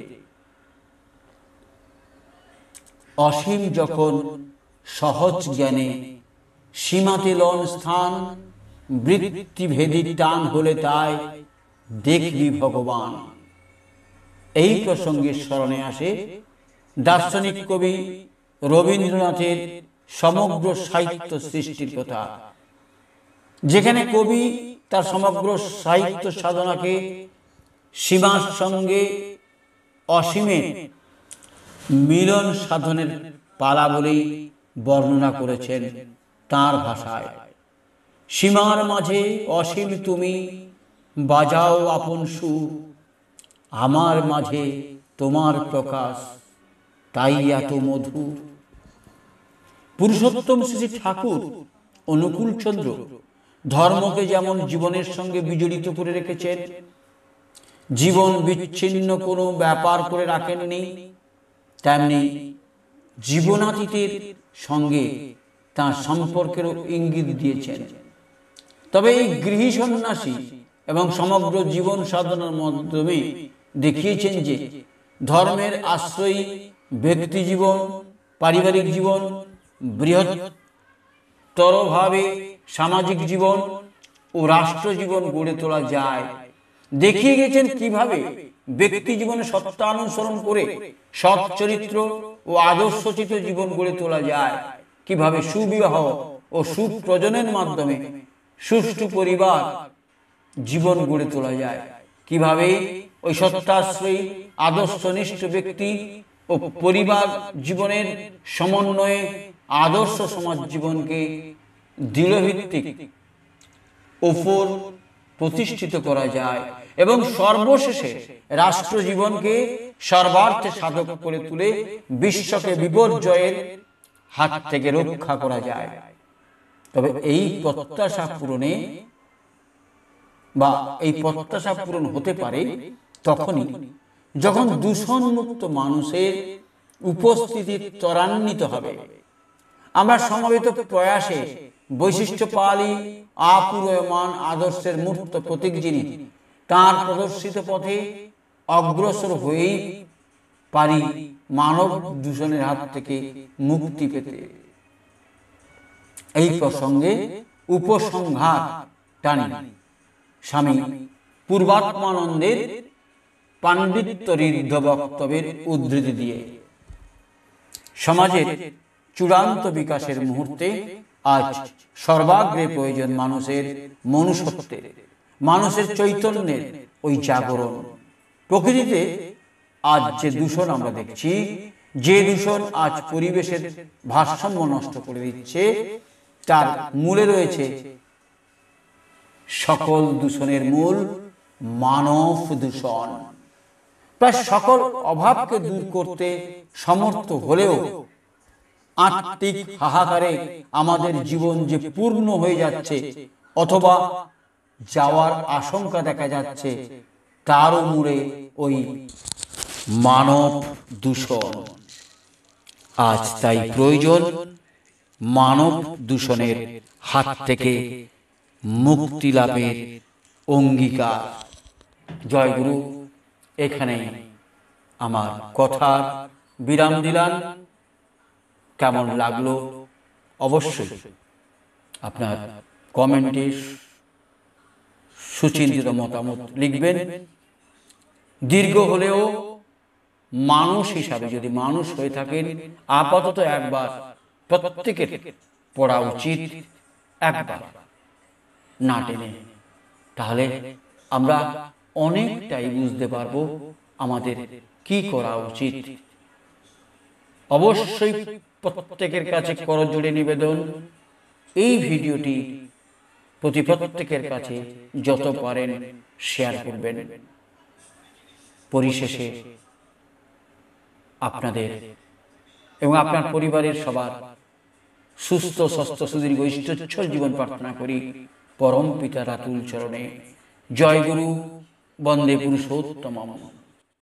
অসীম যখন সহজ জ্ঞানে সীমাতে লন স্থান, বৃত্তিভেদী টান হলে তাই দেখবি ভগবান। এই প্রসঙ্গে স্মরণে আসে দার্শনিক কবি রবীন্দ্রনাথের সমগ্র সাহিত্য সৃষ্টির কথা, যেখানে কবি তার সমগ্র সাহিত্য সাধনাকে সীমার সঙ্গে অসীমের মিলন সাধনের পালা বলেই বর্ণনা করেছেন তাঁর ভাষায়। সীমার মাঝে অসীম তুমি, বাজাও আপন সুর, আমার মাঝে তোমার প্রকাশ, তাই এত মধুর। পুরুষোত্তম শ্রী ঠাকুর অনুকূল চন্দ্র ধর্মকে যেমন জীবনের সঙ্গে বিজড়িত করে রেখেছেন, জীবন বিচ্ছিন্ন কোনো ব্যাপার করে রাখেননি, তেমনি জীবনাতীতের সঙ্গে তাঁর সম্পর্কেরও ইঙ্গিত দিয়েছেন। তবে এই গৃহী সন্ন্যাসী এবং সমগ্র জীবন সাধনার মাধ্যমে দেখিয়েছেন যে ধর্মের আশ্রয়ী ব্যক্তি জীবন, পারিবারিক জীবন, বৃহত্তরভাবে সামাজিক জীবন ও রাষ্ট্র জীবন গড়ে তোলা যায়। দেখিয়ে গেছেন কিভাবে ব্যক্তি জীবনে সত্যানুসরণ করে সৎ চরিত্র ও আদর্শচিত জীবন গড়ে তোলা যায়, কিভাবে সুবিবাহ ও সুপ্রজনের মাধ্যমে সুষ্ঠু পরিবার জীবন গড়ে তোলা যায়, কিভাবে ওই সত্যাশ্রয়ী আদর্শনিষ্ঠ ব্যক্তি ও পরিবার জীবনের সমন্বয়ে আদর্শ সমাজ জীবনকে দৃঢ়ভিত্তিক উপর প্রতিষ্ঠিত করা যায় এবং সর্বশেষে রাষ্ট্র জীবনকে সর্বার্থে সাধক করে তুলে বিশ্বকে বিপর্যয়ের হাত থেকে রক্ষা করা যায়। তবে এই প্রত্যাশা পূরণে বা এই প্রত্যাশা পূরণ হতে পারে তখনই যখন দূষণমুক্ত মানুষের উপস্থিতি ত্বরান্বিত হবে। আমরা সমবেত প্রয়াসে বৈশিষ্ট্যপালী আপুরয়মান আদর্শের মূর্ত প্রতীক যিনি, তাঁর প্রদর্শিত পথে অগ্রসর হয়েই পারি মানব দূষণের হাত থেকে মুক্তি পেতে। এই প্রসঙ্গে উপসংহার টানি স্বামী পূর্বাত্মানন্দের পাণ্ডিত্য ঋদ্ধ বক্তব্যের উদ্ধৃতি দিয়ে সমাজের চূড়ান্ত বিকাশের মুহূর্তে আজ সর্বাগ্রে প্রয়োজন মানুষের মনুষ্যত্বের, মানুষের চৈতন্যের ওই জাগরণ। প্রকৃতিতে আজ যে দূষণ আমরা দেখছি, যে দূষণ আজ পরিবেশের ভারসাম্য নষ্ট করে দিচ্ছে, তার মূলে রয়েছে সকল দূষণের মূল মানব দূষণ। প্রায় সকল অভাবকে দূর করতে সমর্থ হলেও আত্মিক হাহাকারে আমাদের জীবন যে পূর্ণ হয়ে যাচ্ছে অথবা যাওয়ার আশঙ্কা দেখা যাচ্ছে, তারও মূলে ওই মানব দূষণ। আজ তাই প্রয়োজন মানব দূষণের হাত থেকে মুক্তি লাভের অঙ্গীকার। জয়গুরু। এখানে আমার কথার বিরাম দিলাম। কেমন লাগলো অবশ্যই আপনার কমেন্টে সুচিন্তিত মতামত লিখবেন। দীর্ঘ হলেও মানুষ হিসাবে যদি মানুষ হয়ে থাকেন, আপাতত একবার প্রত্যেকের পড়া উচিত, একবার না টেনে। তাহলে আমরা অনেকটাই বুঝতে পারবো আমাদের কি করা উচিত। অবশ্যই প্রত্যেকের কাছে করজোড়ে নিবেদন, এই ভিডিওটি প্রত্যেকের কাছে যত পারেন শেয়ার করবেন। পরিশেষে আপনাদের এবং আপনার পরিবারের সবার সুস্থ স্বাস্থ্য সুদীর্ঘ ইষ্টোচ্ছল জীবন প্রার্থনা করি পরম পিতার আতুল চরণে। জয় গুরু। বন্দে পুরুষোত্তমম।